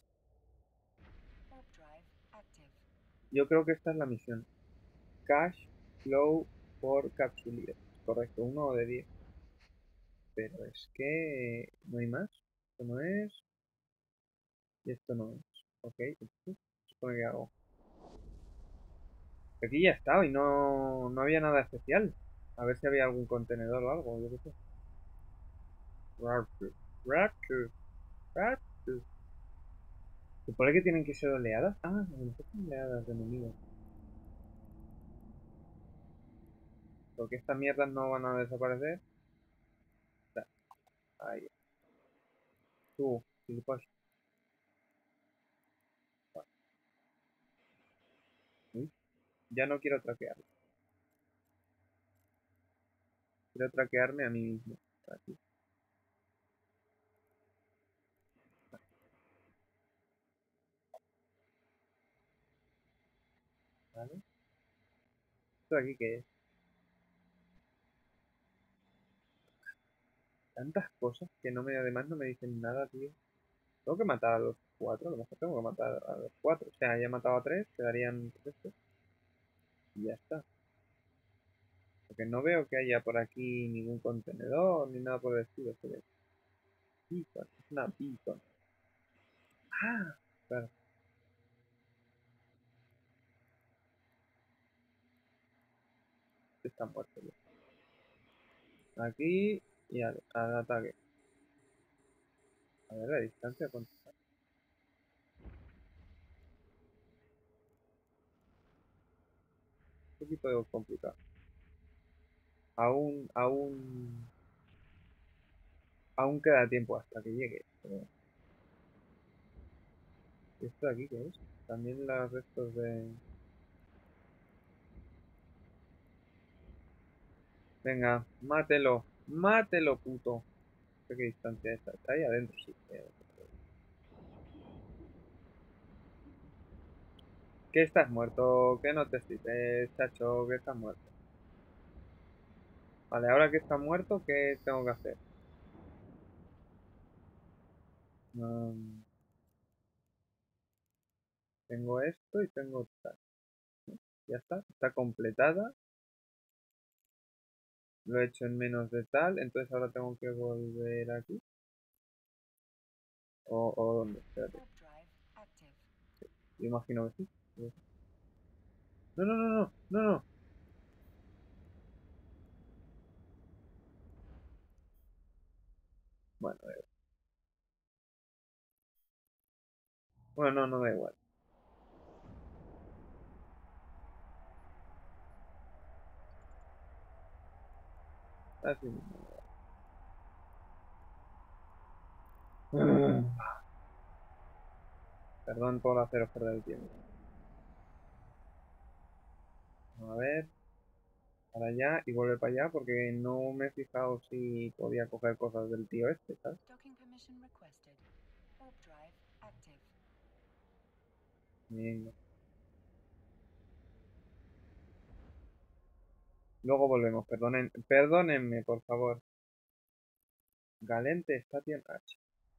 Yo creo que esta es la misión. Cash flow por capsulier. Correcto, 1 de 10. Pero es que no hay más. Esto no es. Y esto no es. Ok, entonces, ¿qué supone que hago? Aquí ya estaba y no había nada especial. A ver si había algún contenedor o algo, yo qué sé. Raptor, Raptor, Raptor. ¿Supone que tienen que ser oleadas? Ah, a lo mejor son oleadas de enemigos. Porque estas mierdas no van a desaparecer. Da, ahí. Tú, gilipollas. Vale. Uy, ya no quiero traquearlo. Quiero traquearme a mí mismo. Aquí. ¿Vale? ¿Esto de aquí qué es? Tantas cosas que no me, además no me dicen nada, tío. Tengo que matar a los 4, a lo mejor tengo que matar a los 4. O sea, ya he matado a 3, quedarían 13 y ya está. Porque no veo que haya por aquí ningún contenedor ni nada por el estilo. Se ve. Beacon, es una beacon. Ah, claro, está muerto ya. Aquí y al ataque. A ver la distancia cuánto está. Un poquito complicado. Aún queda tiempo hasta que llegue. Pero ¿esto de aquí qué es? También los restos de... Venga, mátelo. Mátelo, puto. ¿Qué distancia está? Está ahí adentro, sí. ¿Qué estás muerto? ¿Qué no te excites, chacho? ¿Qué estás muerto? Vale, ahora que está muerto, ¿qué tengo que hacer? Mm, tengo esto y tengo tal. Ya está, está completada. Lo he hecho en menos de tal, entonces ahora tengo que volver aquí. ¿O dónde? Espérate. Yo imagino que sí. No, no, no, no, no, no. Bueno, bueno, no, no da igual. Así mismo. Perdón por haceros perder el tiempo. A ver, para allá y vuelve para allá porque no me he fijado si podía coger cosas del tío este, ¿sabes? Venga. Luego volvemos, perdónenme, por favor. Galente Station H.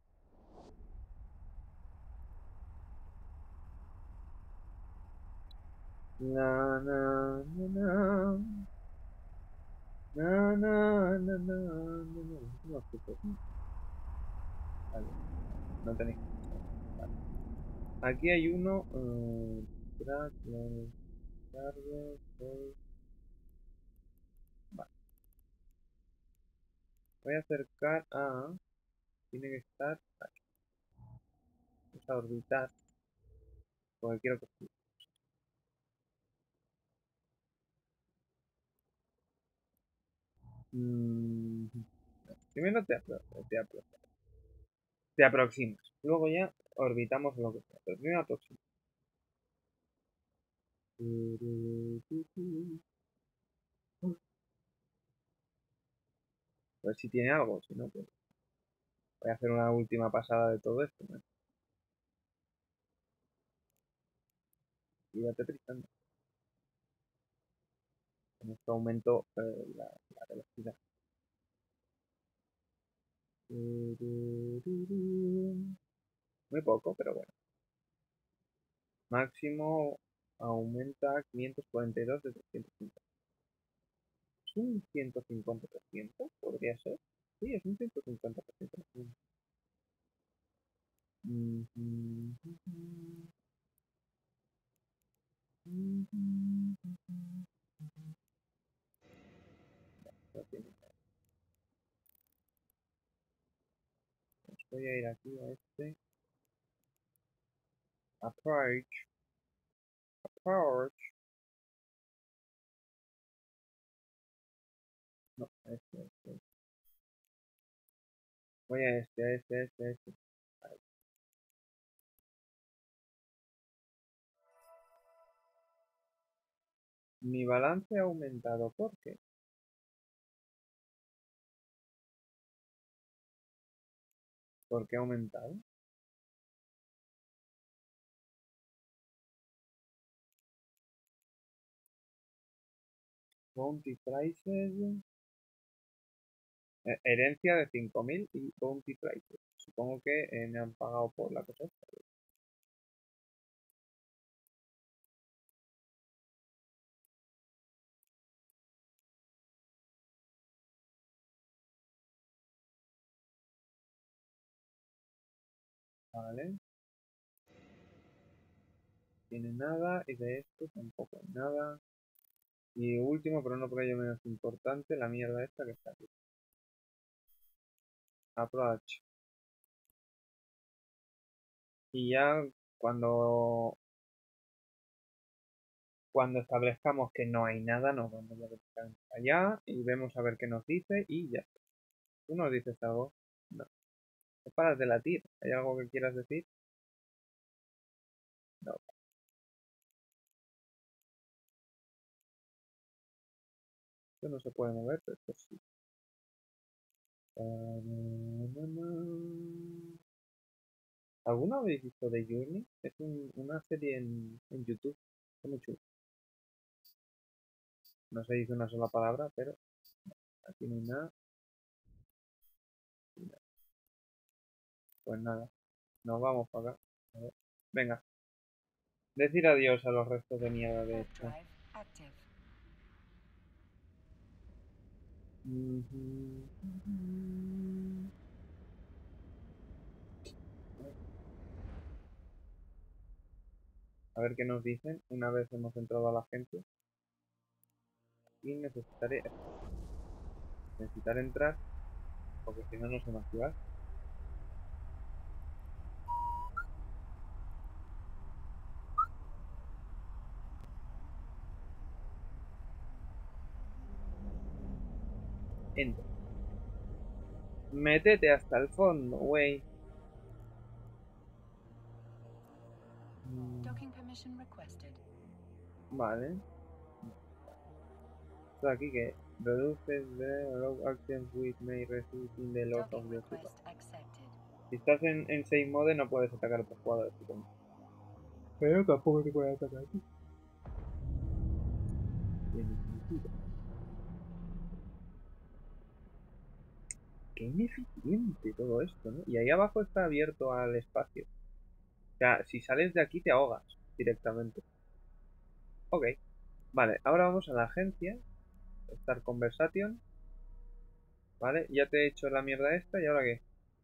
Na, na, na, na. Na, na, na, na, na, na. No escucho. Vale, no tenéis. Vale. Aquí hay uno. Track, cargo, vale. Voy a acercar a. Tiene que estar aquí. Vamos a orbitar. Porque quiero que. Mm, primero te aproximas. Luego ya orbitamos lo que sea. Pero primero aproximas. A ver si tiene algo, si no, pues voy a hacer una última pasada de todo esto, ¿no? Y ya te tristando. Con esto aumento la velocidad. Muy poco, pero bueno. Máximo aumenta 542 de 350. ¿Es un 150%? ¿Podría ser? Sí, es un 150%. No tiene. Pues voy a ir aquí a este. Approach. Approach. No, a este. Voy a este. Ahí. Mi balance ha aumentado. ¿Por qué? ¿Por qué ha aumentado? Bounty prices. Herencia de 5.000 y bounty prices. Supongo que me han pagado por la cosa esta. Vale. Tiene nada y de esto tampoco hay nada. Y último, pero no por ello menos importante, la mierda esta que está aquí. Approach. Y ya cuando establezcamos que no hay nada, nos vamos a allá y vemos a ver qué nos dice y ya. ¿Tú nos dices algo? No. No paras de latir. ¿Hay algo que quieras decir? No. Esto no se puede mover, pero esto sí. ¿Alguna vez visto The Journey? Es una serie en YouTube. Es muy chulo. No se dice una sola palabra, pero aquí no hay nada. Pues nada, nos vamos para acá. A ver. Venga, decir adiós a los restos de mierda de esto. A ver qué nos dicen una vez hemos entrado a la agencia. Y necesitar entrar, porque si no, no se va a activar. Entra. Métete hasta el fondo, güey. Vale. Esto de aquí que reduces the low actions which may result in the loss of the super. Si estás en Save Mode no puedes atacar a otros jugadores, supongo. Pero tampoco te puede atacar a ti. Tiene sentido. Qué ineficiente todo esto, ¿no? Y ahí abajo está abierto al espacio. O sea, si sales de aquí te ahogas directamente. Ok. Vale, ahora vamos a la agencia. Start Conversation. Vale, ya te he hecho la mierda esta y ahora qué.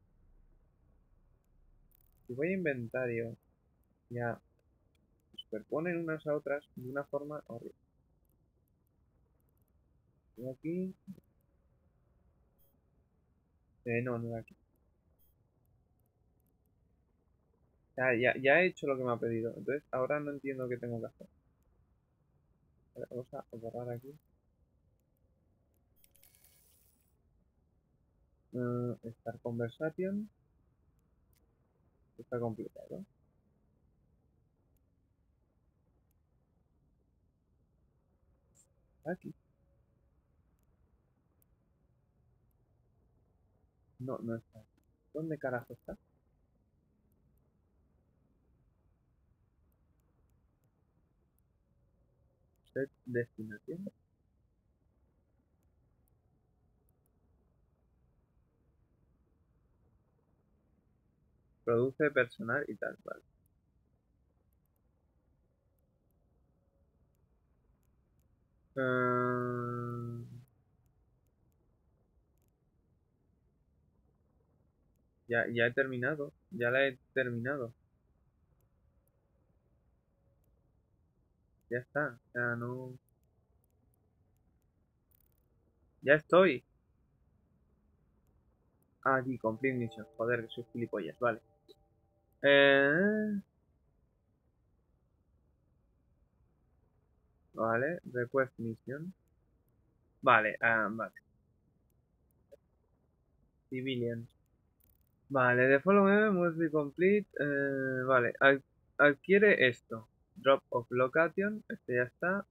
Si voy a inventario, ya se superponen unas a otras de una forma horrible. Y aquí. No aquí. O sea, ya he hecho lo que me ha pedido. Entonces, ahora no entiendo qué tengo que hacer. Vale, vamos a borrar aquí. Start Conversation. Está complicado. Aquí. No, no está. ¿Dónde carajo está? Set destinación. Produce personal y tal, vale. Ya he terminado. Ya la he terminado. Ya está. O sea, no... Ya estoy. Aquí, complete mission. Joder, que soy gilipollas. Vale. Vale. Request mission. Vale. Vale. Civilian. Vale. The following must be complete. Vale. Adquiere esto. Drop of location. Este ya está.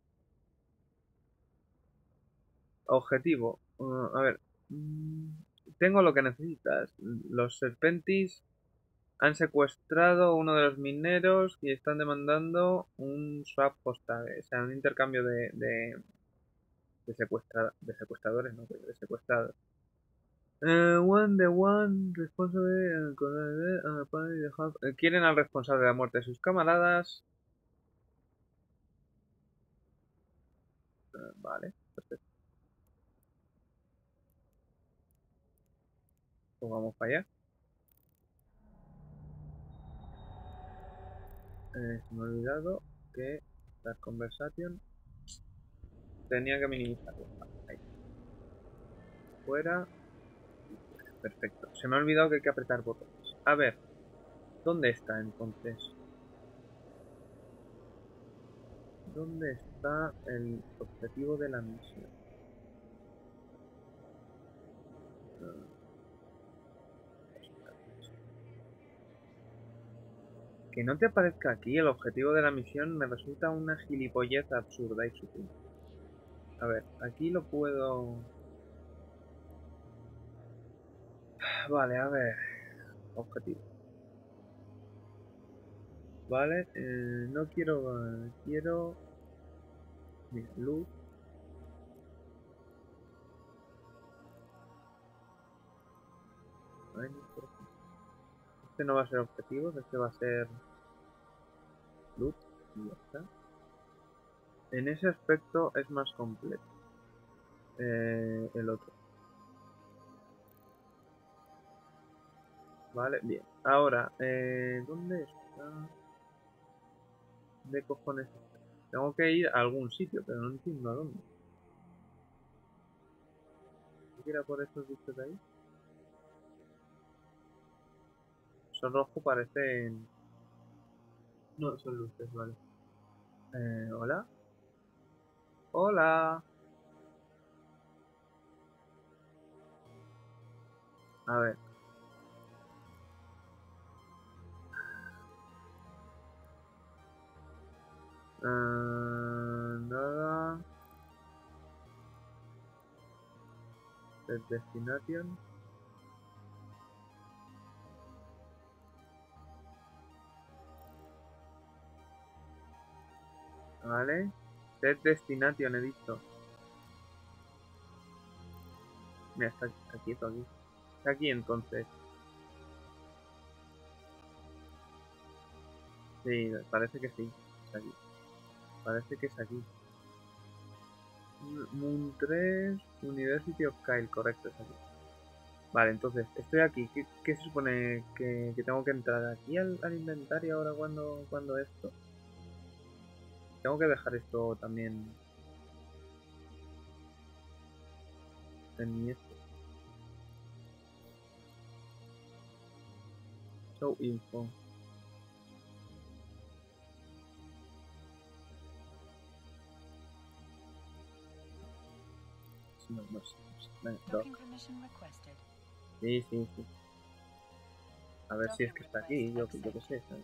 Objetivo. A ver. Tengo lo que necesitas. Los Serpentis han secuestrado uno de los mineros y están demandando un swap postal. O sea, un intercambio de secuestradores, no, de secuestrados. The one responsible quieren al responsable de la muerte de sus camaradas. Vale, perfecto. Pues vamos para allá. Se me ha olvidado que la conversation tenía que minimizarlo. Ahí. Fuera. Perfecto. Se me ha olvidado que hay que apretar botones. A ver, ¿dónde está entonces? ¿Dónde está el objetivo de la misión? Que no te aparezca aquí el objetivo de la misión me resulta una gilipollez absurda y sutil. A ver, aquí lo puedo... Vale, a ver. Objetivo. Vale, no quiero... quiero... Mira, luz. Este no va a ser objetivo, este va a ser... luz. Y ya está. En ese aspecto es más completo. El otro. Vale, bien. Ahora, ¿dónde está? ¿Dónde cojones está? Tengo que ir a algún sitio, pero no entiendo a dónde. ¿Tengo que ir a por estos bichos de ahí? Son rojo, parecen... No, son luces, vale. ¿Hola? ¡Hola! A ver. Nada. Set destination. Vale. Set destination, he visto. Mira, está aquí, está aquí. Está aquí entonces. Sí, parece que sí. Es aquí. Parece que es aquí. Moon 3, University of Kyle, correcto, es aquí. Vale, entonces, estoy aquí. ¿Qué se supone que tengo que entrar aquí al inventario ahora cuando esto? Tengo que dejar esto también en mi esto. Show info. No, no sé. Venga, doc. Sí, sí, sí. A ver si es que está aquí, yo qué sé, ¿sabes?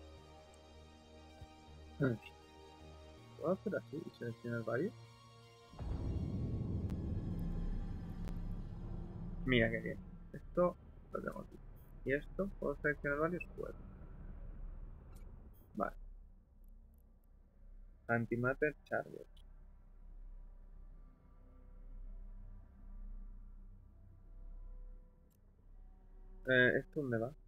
¿Puedo hacer así y seleccionar varios? Mira qué bien. Esto lo tengo aquí. Y esto, puedo seleccionar varios juegos. Vale. Antimatter Charger. ¿Esto dónde va?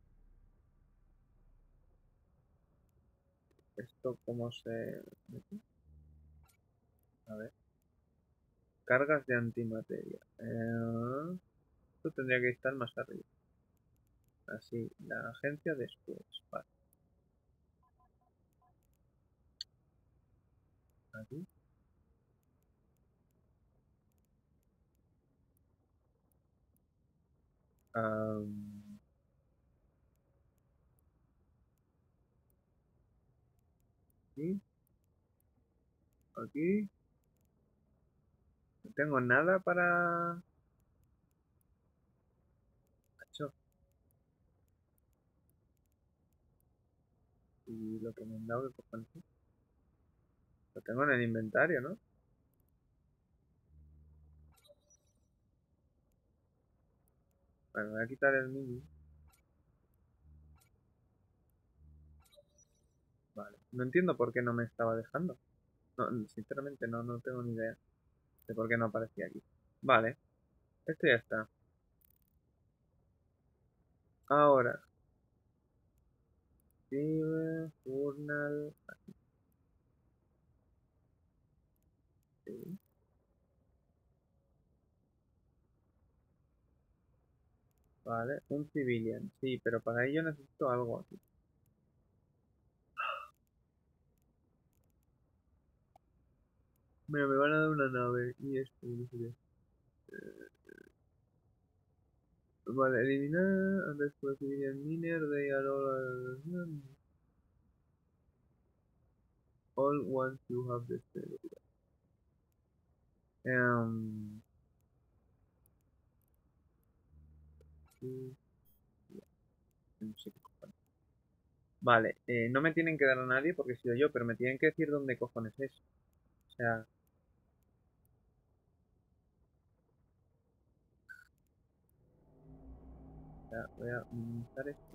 ¿Esto cómo se mete? A ver. Cargas de antimateria. Esto tendría que estar más arriba. Así, la agencia después. Vale. Aquí. Aquí. Aquí. No tengo nada para... Macho. Y lo que me han dado, ¿qué cojones es? Lo tengo en el inventario, ¿no? Bueno, voy a quitar el mini. Vale. No entiendo por qué no me estaba dejando. No, sinceramente no tengo ni idea de por qué no aparecía aquí. Vale. Esto ya está. Ahora. Active, journal. Sí. Vale. Un civilian. Sí, pero para ello necesito algo aquí. Mira, me van a dar una nave. Y esto, no sé qué. Vale, eliminar. Underscore civilian miner. They are all once you have destroyed. Sí, no sé qué cojones. Vale, no me tienen que dar a nadie porque he sido yo, pero me tienen que decir dónde cojones es. O sea, voy a minimizar esto.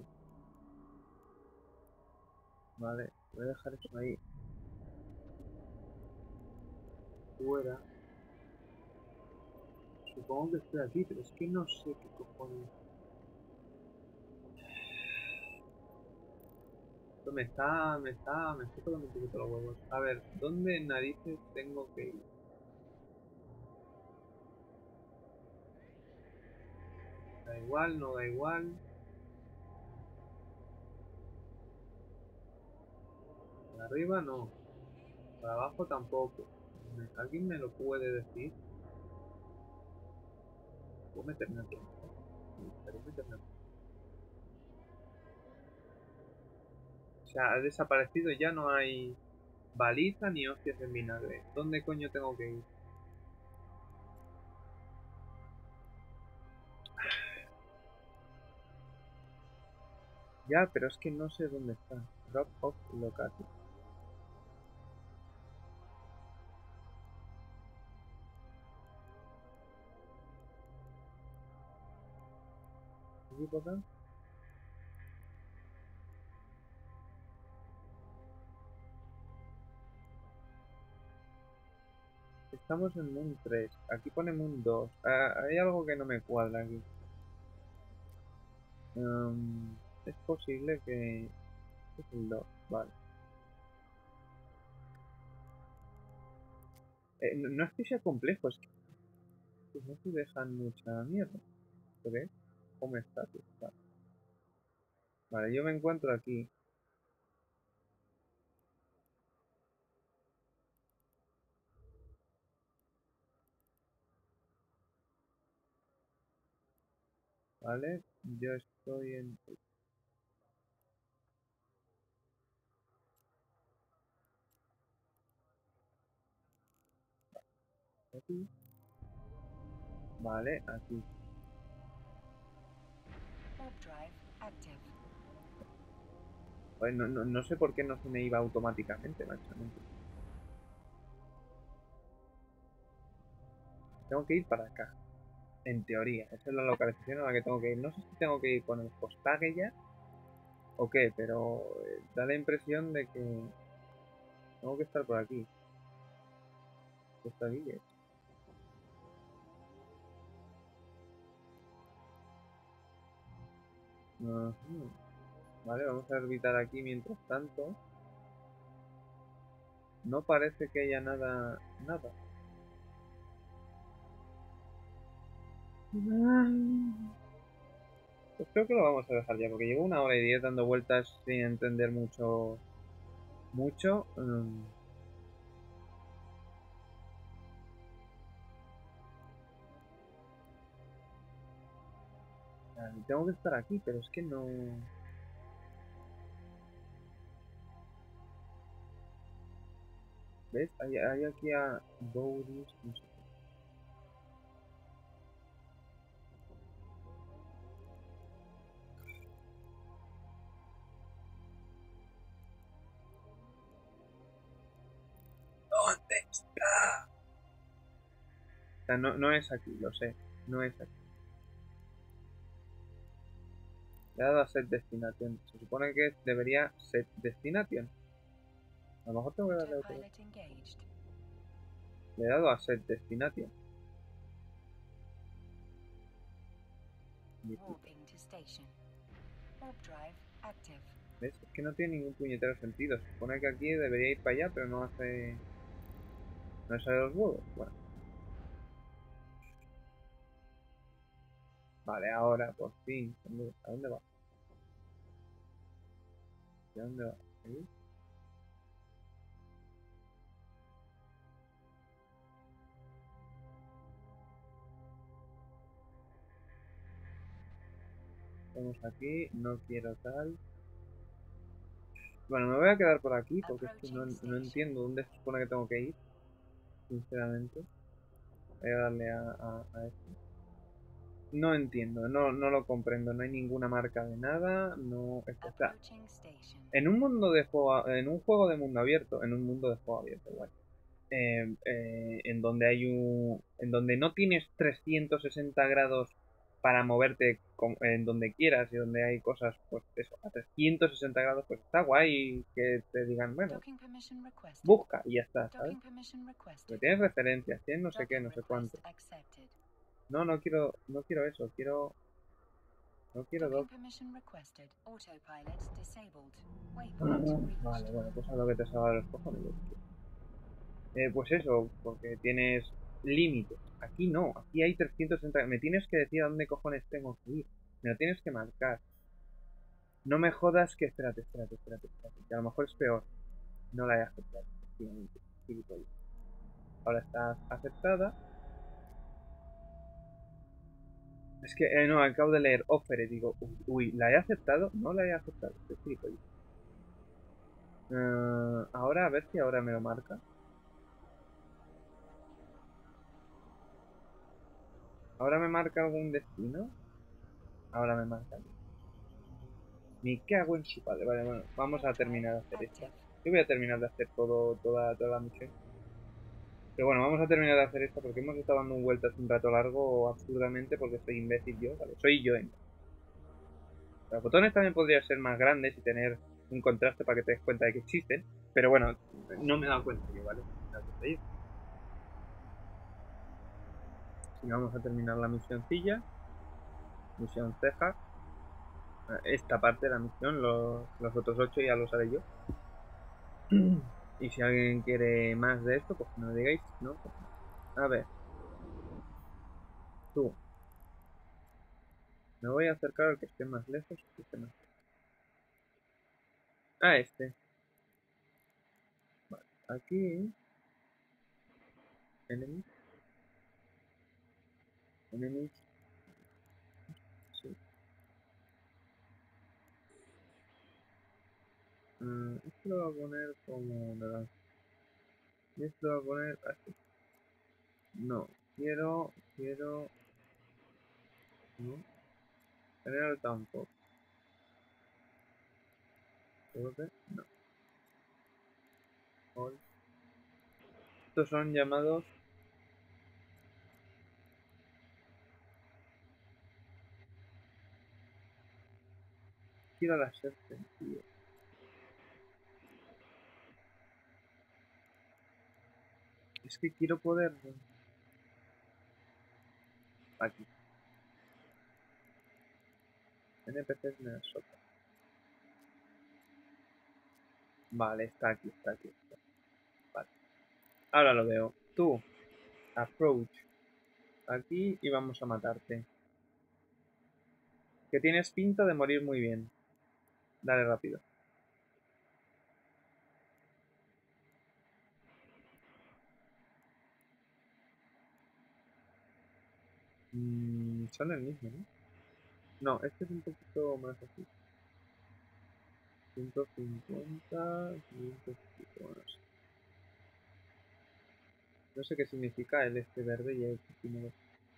Vale, voy a dejar eso ahí fuera. Supongo que estoy aquí, pero es que no sé qué cojones. Esto me está tocando un poquito los huevos. A ver, ¿dónde narices tengo que ir? Da igual, no da igual. Para arriba no. Para abajo tampoco. ¿Alguien me lo puede decir? ¿Puedo meterme aquí? Me gustaría meterme aquí. O sea, ha desaparecido, ya no hay baliza ni hostias en vinagre. ¿Dónde coño tengo que ir? Ya, pero es que no sé dónde está. Drop off location. ¿Aquí por acá? Estamos en Moon 3. Aquí pone Moon 2. Hay algo que no me cuadra aquí. Es posible que... Es el 2, vale. No es que sea complejo, es que no te dejan mucha mierda. ¿Ves? ¿Cómo está? Vale. Vale, yo me encuentro aquí. Vale, yo estoy en... Aquí. Vale, aquí. Bueno, no sé por qué no se me iba automáticamente, macho. No entiendo. Tengo que ir para acá. En teoría, esa es la localización a la que tengo que ir. No sé si tengo que ir con el Hostage ya o qué, pero da la impresión de que tengo que estar por aquí. Esta villa. Ujú. Vale, vamos a orbitar aquí mientras tanto. No parece que haya nada. Nada. Pues creo que lo vamos a dejar ya, porque llevo 1 hora y 10 dando vueltas sin entender mucho. Mucho. Tengo que estar aquí, pero es que no. ¿Ves? Hay aquí a Boris. No sé. ¿Dónde está? O sea, no es aquí, lo sé. No es aquí. Le he dado a Set Destination. Se supone que debería Set Destination. A lo mejor tengo que darle a otro. Le he dado a Set Destination. ¿Ves? Es que no tiene ningún puñetero sentido. Se supone que aquí debería ir para allá, pero no hace. No sale los huevos. Bueno. Vale, ahora, por fin. ¿A dónde va? ¿A dónde va? ¿Ahí? Estamos aquí, no quiero tal. Bueno, me voy a quedar por aquí porque es que no entiendo dónde se supone que tengo que ir, sinceramente. Voy a darle a esto. No entiendo, no lo comprendo, no hay ninguna marca de nada, no está. En un mundo de juego, en un juego de mundo abierto, en un mundo de juego abierto, igual. En donde en donde no tienes 360 grados para moverte en donde quieras y donde hay cosas, pues eso, a 360 grados, pues está guay que te digan, bueno, busca y ya está, ¿sabes? Porque tienes referencias, tienes no sé qué, no sé cuánto. No quiero eso, no quiero dos. Vale, bueno, pues a lo que te salga de los cojones. Pues eso, porque tienes límites. Aquí no, aquí hay 360. Me tienes que decir a dónde cojones tengo que ir. Me lo tienes que marcar. No me jodas que. Espérate. Que a lo mejor es peor. No la he aceptado. Efectivamente. Gilipollas. Ahora está aceptada. Es que, no, acabo de leer offer y digo, uy, ¿la he aceptado? No la he aceptado. Estoy gilipollas. Ahora, a ver si ahora me lo marca. ¿Ahora me marca algún destino? Ahora me marca. Me cago en su padre. Vale, bueno, vamos a terminar de hacer esta. Yo voy a terminar de hacer toda la misión. Pero bueno, vamos a terminar de hacer esta porque hemos estado dando vueltas un rato largo absurdamente porque soy imbécil yo, ¿vale? Soy yo. Los botones también podrían ser más grandes y tener un contraste para que te des cuenta de que existen. Pero bueno, no me he dado cuenta yo, ¿vale? Así que vamos a terminar la misioncilla. Misión ceja. Esta parte de la misión, los otros 8 ya los haré yo. Y si alguien quiere más de esto, pues no me digáis, ¿no? A ver, tú. Me voy a acercar al que esté más lejos. Que esté más lejos. A este. Vale. Aquí. Enemies. Enemies. Sí. Esto lo voy a poner como naranja. Y esto lo voy a poner así. No. Quiero. No. General tampoco. ¿Verde? No. All. Estos son llamados quiero la serpiente, tío. Es que quiero poder... Aquí. NPCs me sopa. Vale, está aquí, está aquí. Vale. Ahora lo veo. Tú, approach. Aquí y vamos a matarte. Que tienes pinta de morir muy bien. Dale rápido. Son el mismo, ¿no? No, este es un poquito más así. 150, 550. No sé qué significa el este verde y el primero.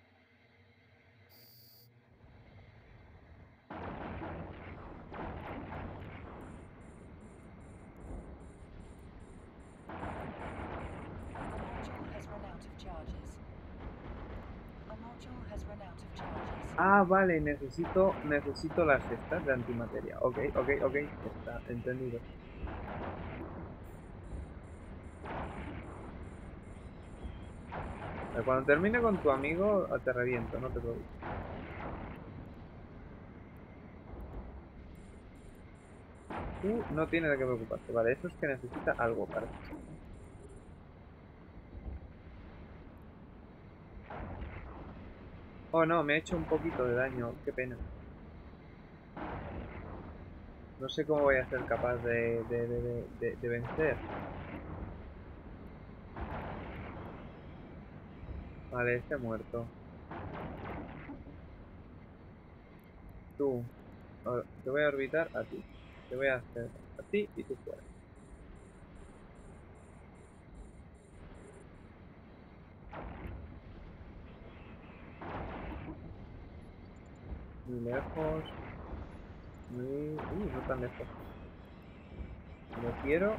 Ah, vale, necesito las cestas de antimateria. Ok, está entendido. Cuando termine con tu amigo, te reviento, no te preocupes. Tú no tienes de qué preocuparte. Vale, eso es que necesita algo para eso. Oh, no, me ha hecho un poquito de daño. Qué pena. No sé cómo voy a ser capaz de vencer. Vale, este ha muerto. Tú. Te voy a orbitar a ti. Te voy a hacer a ti y tú fuera. Muy lejos. No tan lejos. Lo quiero.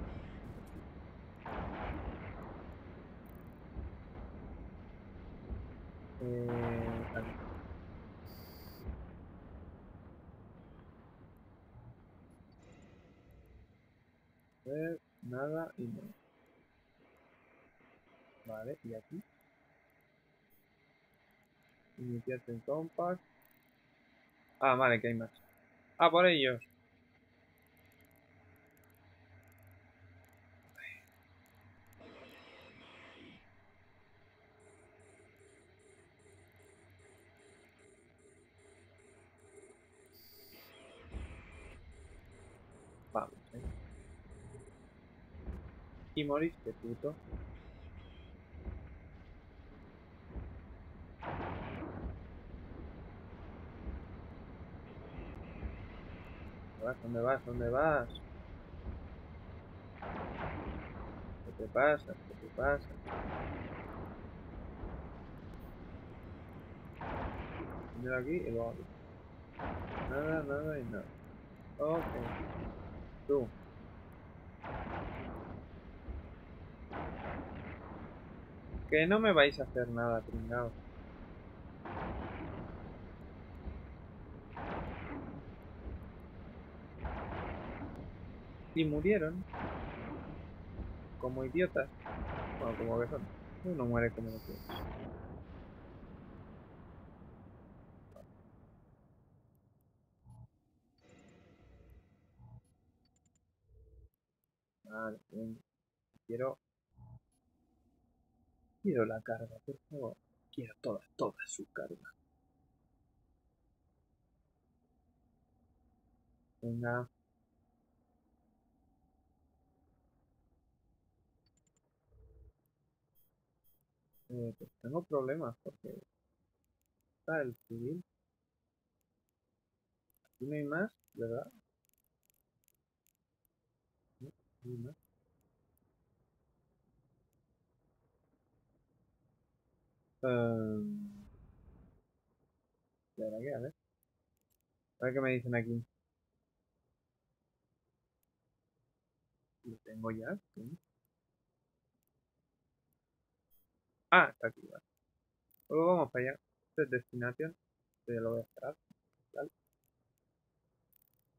Aquí. A ver, nada y no. Vale, y aquí. Iniciate en compact. Ah, vale, que hay más. Ah, por ellos. Vamos, Y moriste, puto. ¿Dónde vas? ¿Dónde vas? ¿Qué te pasa? ¿Qué te pasa? Primero aquí y luego aquí. Nada, nada y nada. Ok. Tú. Que no me vais a hacer nada, pringados. Y murieron. Como idiotas. Bueno, como que son. Uno muere como lo quieres. Vale, venga. Quiero la carga, por favor. Quiero toda su carga. Venga. Pues tengo problemas porque está el civil. Aquí no hay más, ¿verdad? No, no hay más. ¿Verdad que? A ver qué me dicen aquí. ¿Lo tengo ya? Sí. Ah, está aquí, vale. Luego vamos para allá. Este es Destination. Este ya lo voy a esperar. Vale.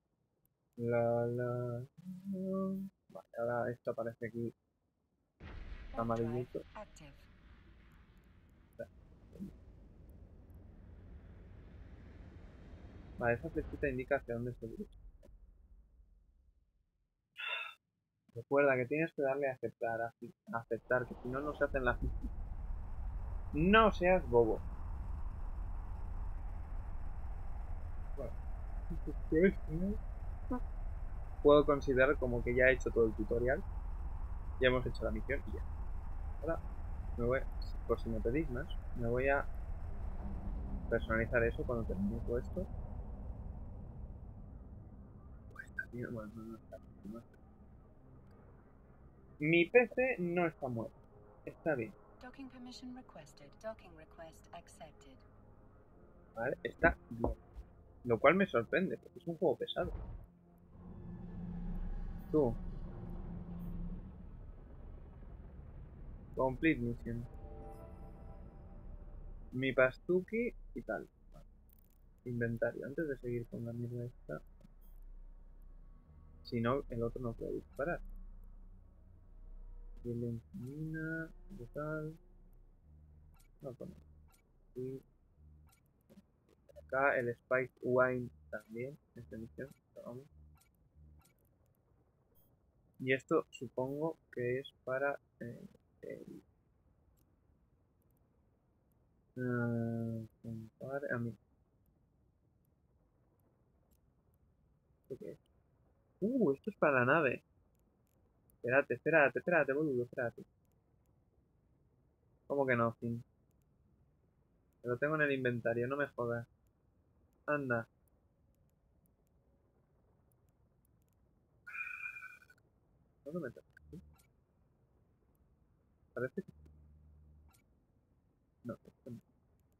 Vale, ahora esto aparece aquí amarillito. Vale, esa flechita indica hacia dónde se dirige. Recuerda que tienes que darle a aceptar, que si no, no se hacen las mismas. No seas bobo. Bueno, puedo considerar como que ya he hecho todo el tutorial. Ya hemos hecho la misión y ya. Ahora me voy, por si me pedís más, me voy a personalizar eso cuando termine todo esto. Bueno, no está. Mi PC no está muerto. Está bien. Vale, está bien. Lo cual me sorprende, porque es un juego pesado. Tú. Complete mission. Mi pastuki y tal. Vale. Inventario. Antes de seguir con la mierda esta. Si no, el otro no puede disparar. Mina, tal. No pone. Y acá el Spice Wine también. Esta misión. Vamos. Y esto supongo que es para el a mí. ¿Esto qué es? Esto es para la nave. Espérate, boludo, espérate. ¿Cómo que no, Fin? Lo tengo en el inventario, no me jodas. Anda. ¿Dónde meto? Parece que... No, esto no.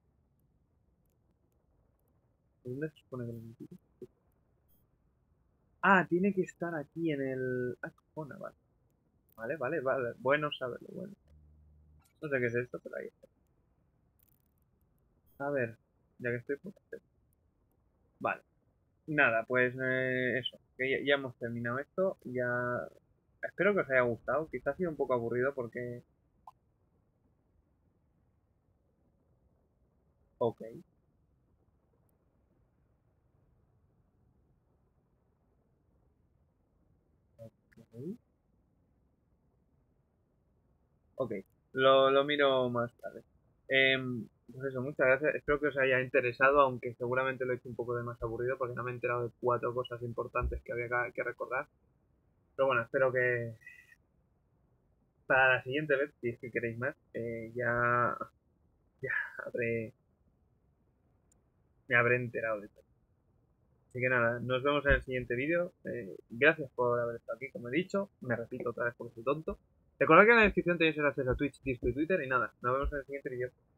¿Dónde se supone que lo metí? Ah, tiene que estar aquí en el... Ah, cojona, vale. Vale. Bueno saberlo, bueno. No sé qué es esto, pero ahí está. A ver, ya que estoy por hacer. Vale. Nada, pues eso. Que ya hemos terminado esto. Ya... Espero que os haya gustado. Quizás ha sido un poco aburrido porque... Ok. Ok. Ok, lo miro más tarde. Pues eso, muchas gracias. Espero que os haya interesado, aunque seguramente lo he hecho un poco de más aburrido porque no me he enterado de 4 cosas importantes que había que recordar. Pero bueno, espero que para la siguiente vez, si es que queréis más, ya habré, me habré enterado de todo. Así que nada, nos vemos en el siguiente vídeo. Gracias por haber estado aquí, como he dicho. Me repito otra vez porque soy tonto. Recordad que en la descripción tenéis el acceso a Twitch, Discord y Twitter. Y nada, nos vemos en el siguiente vídeo.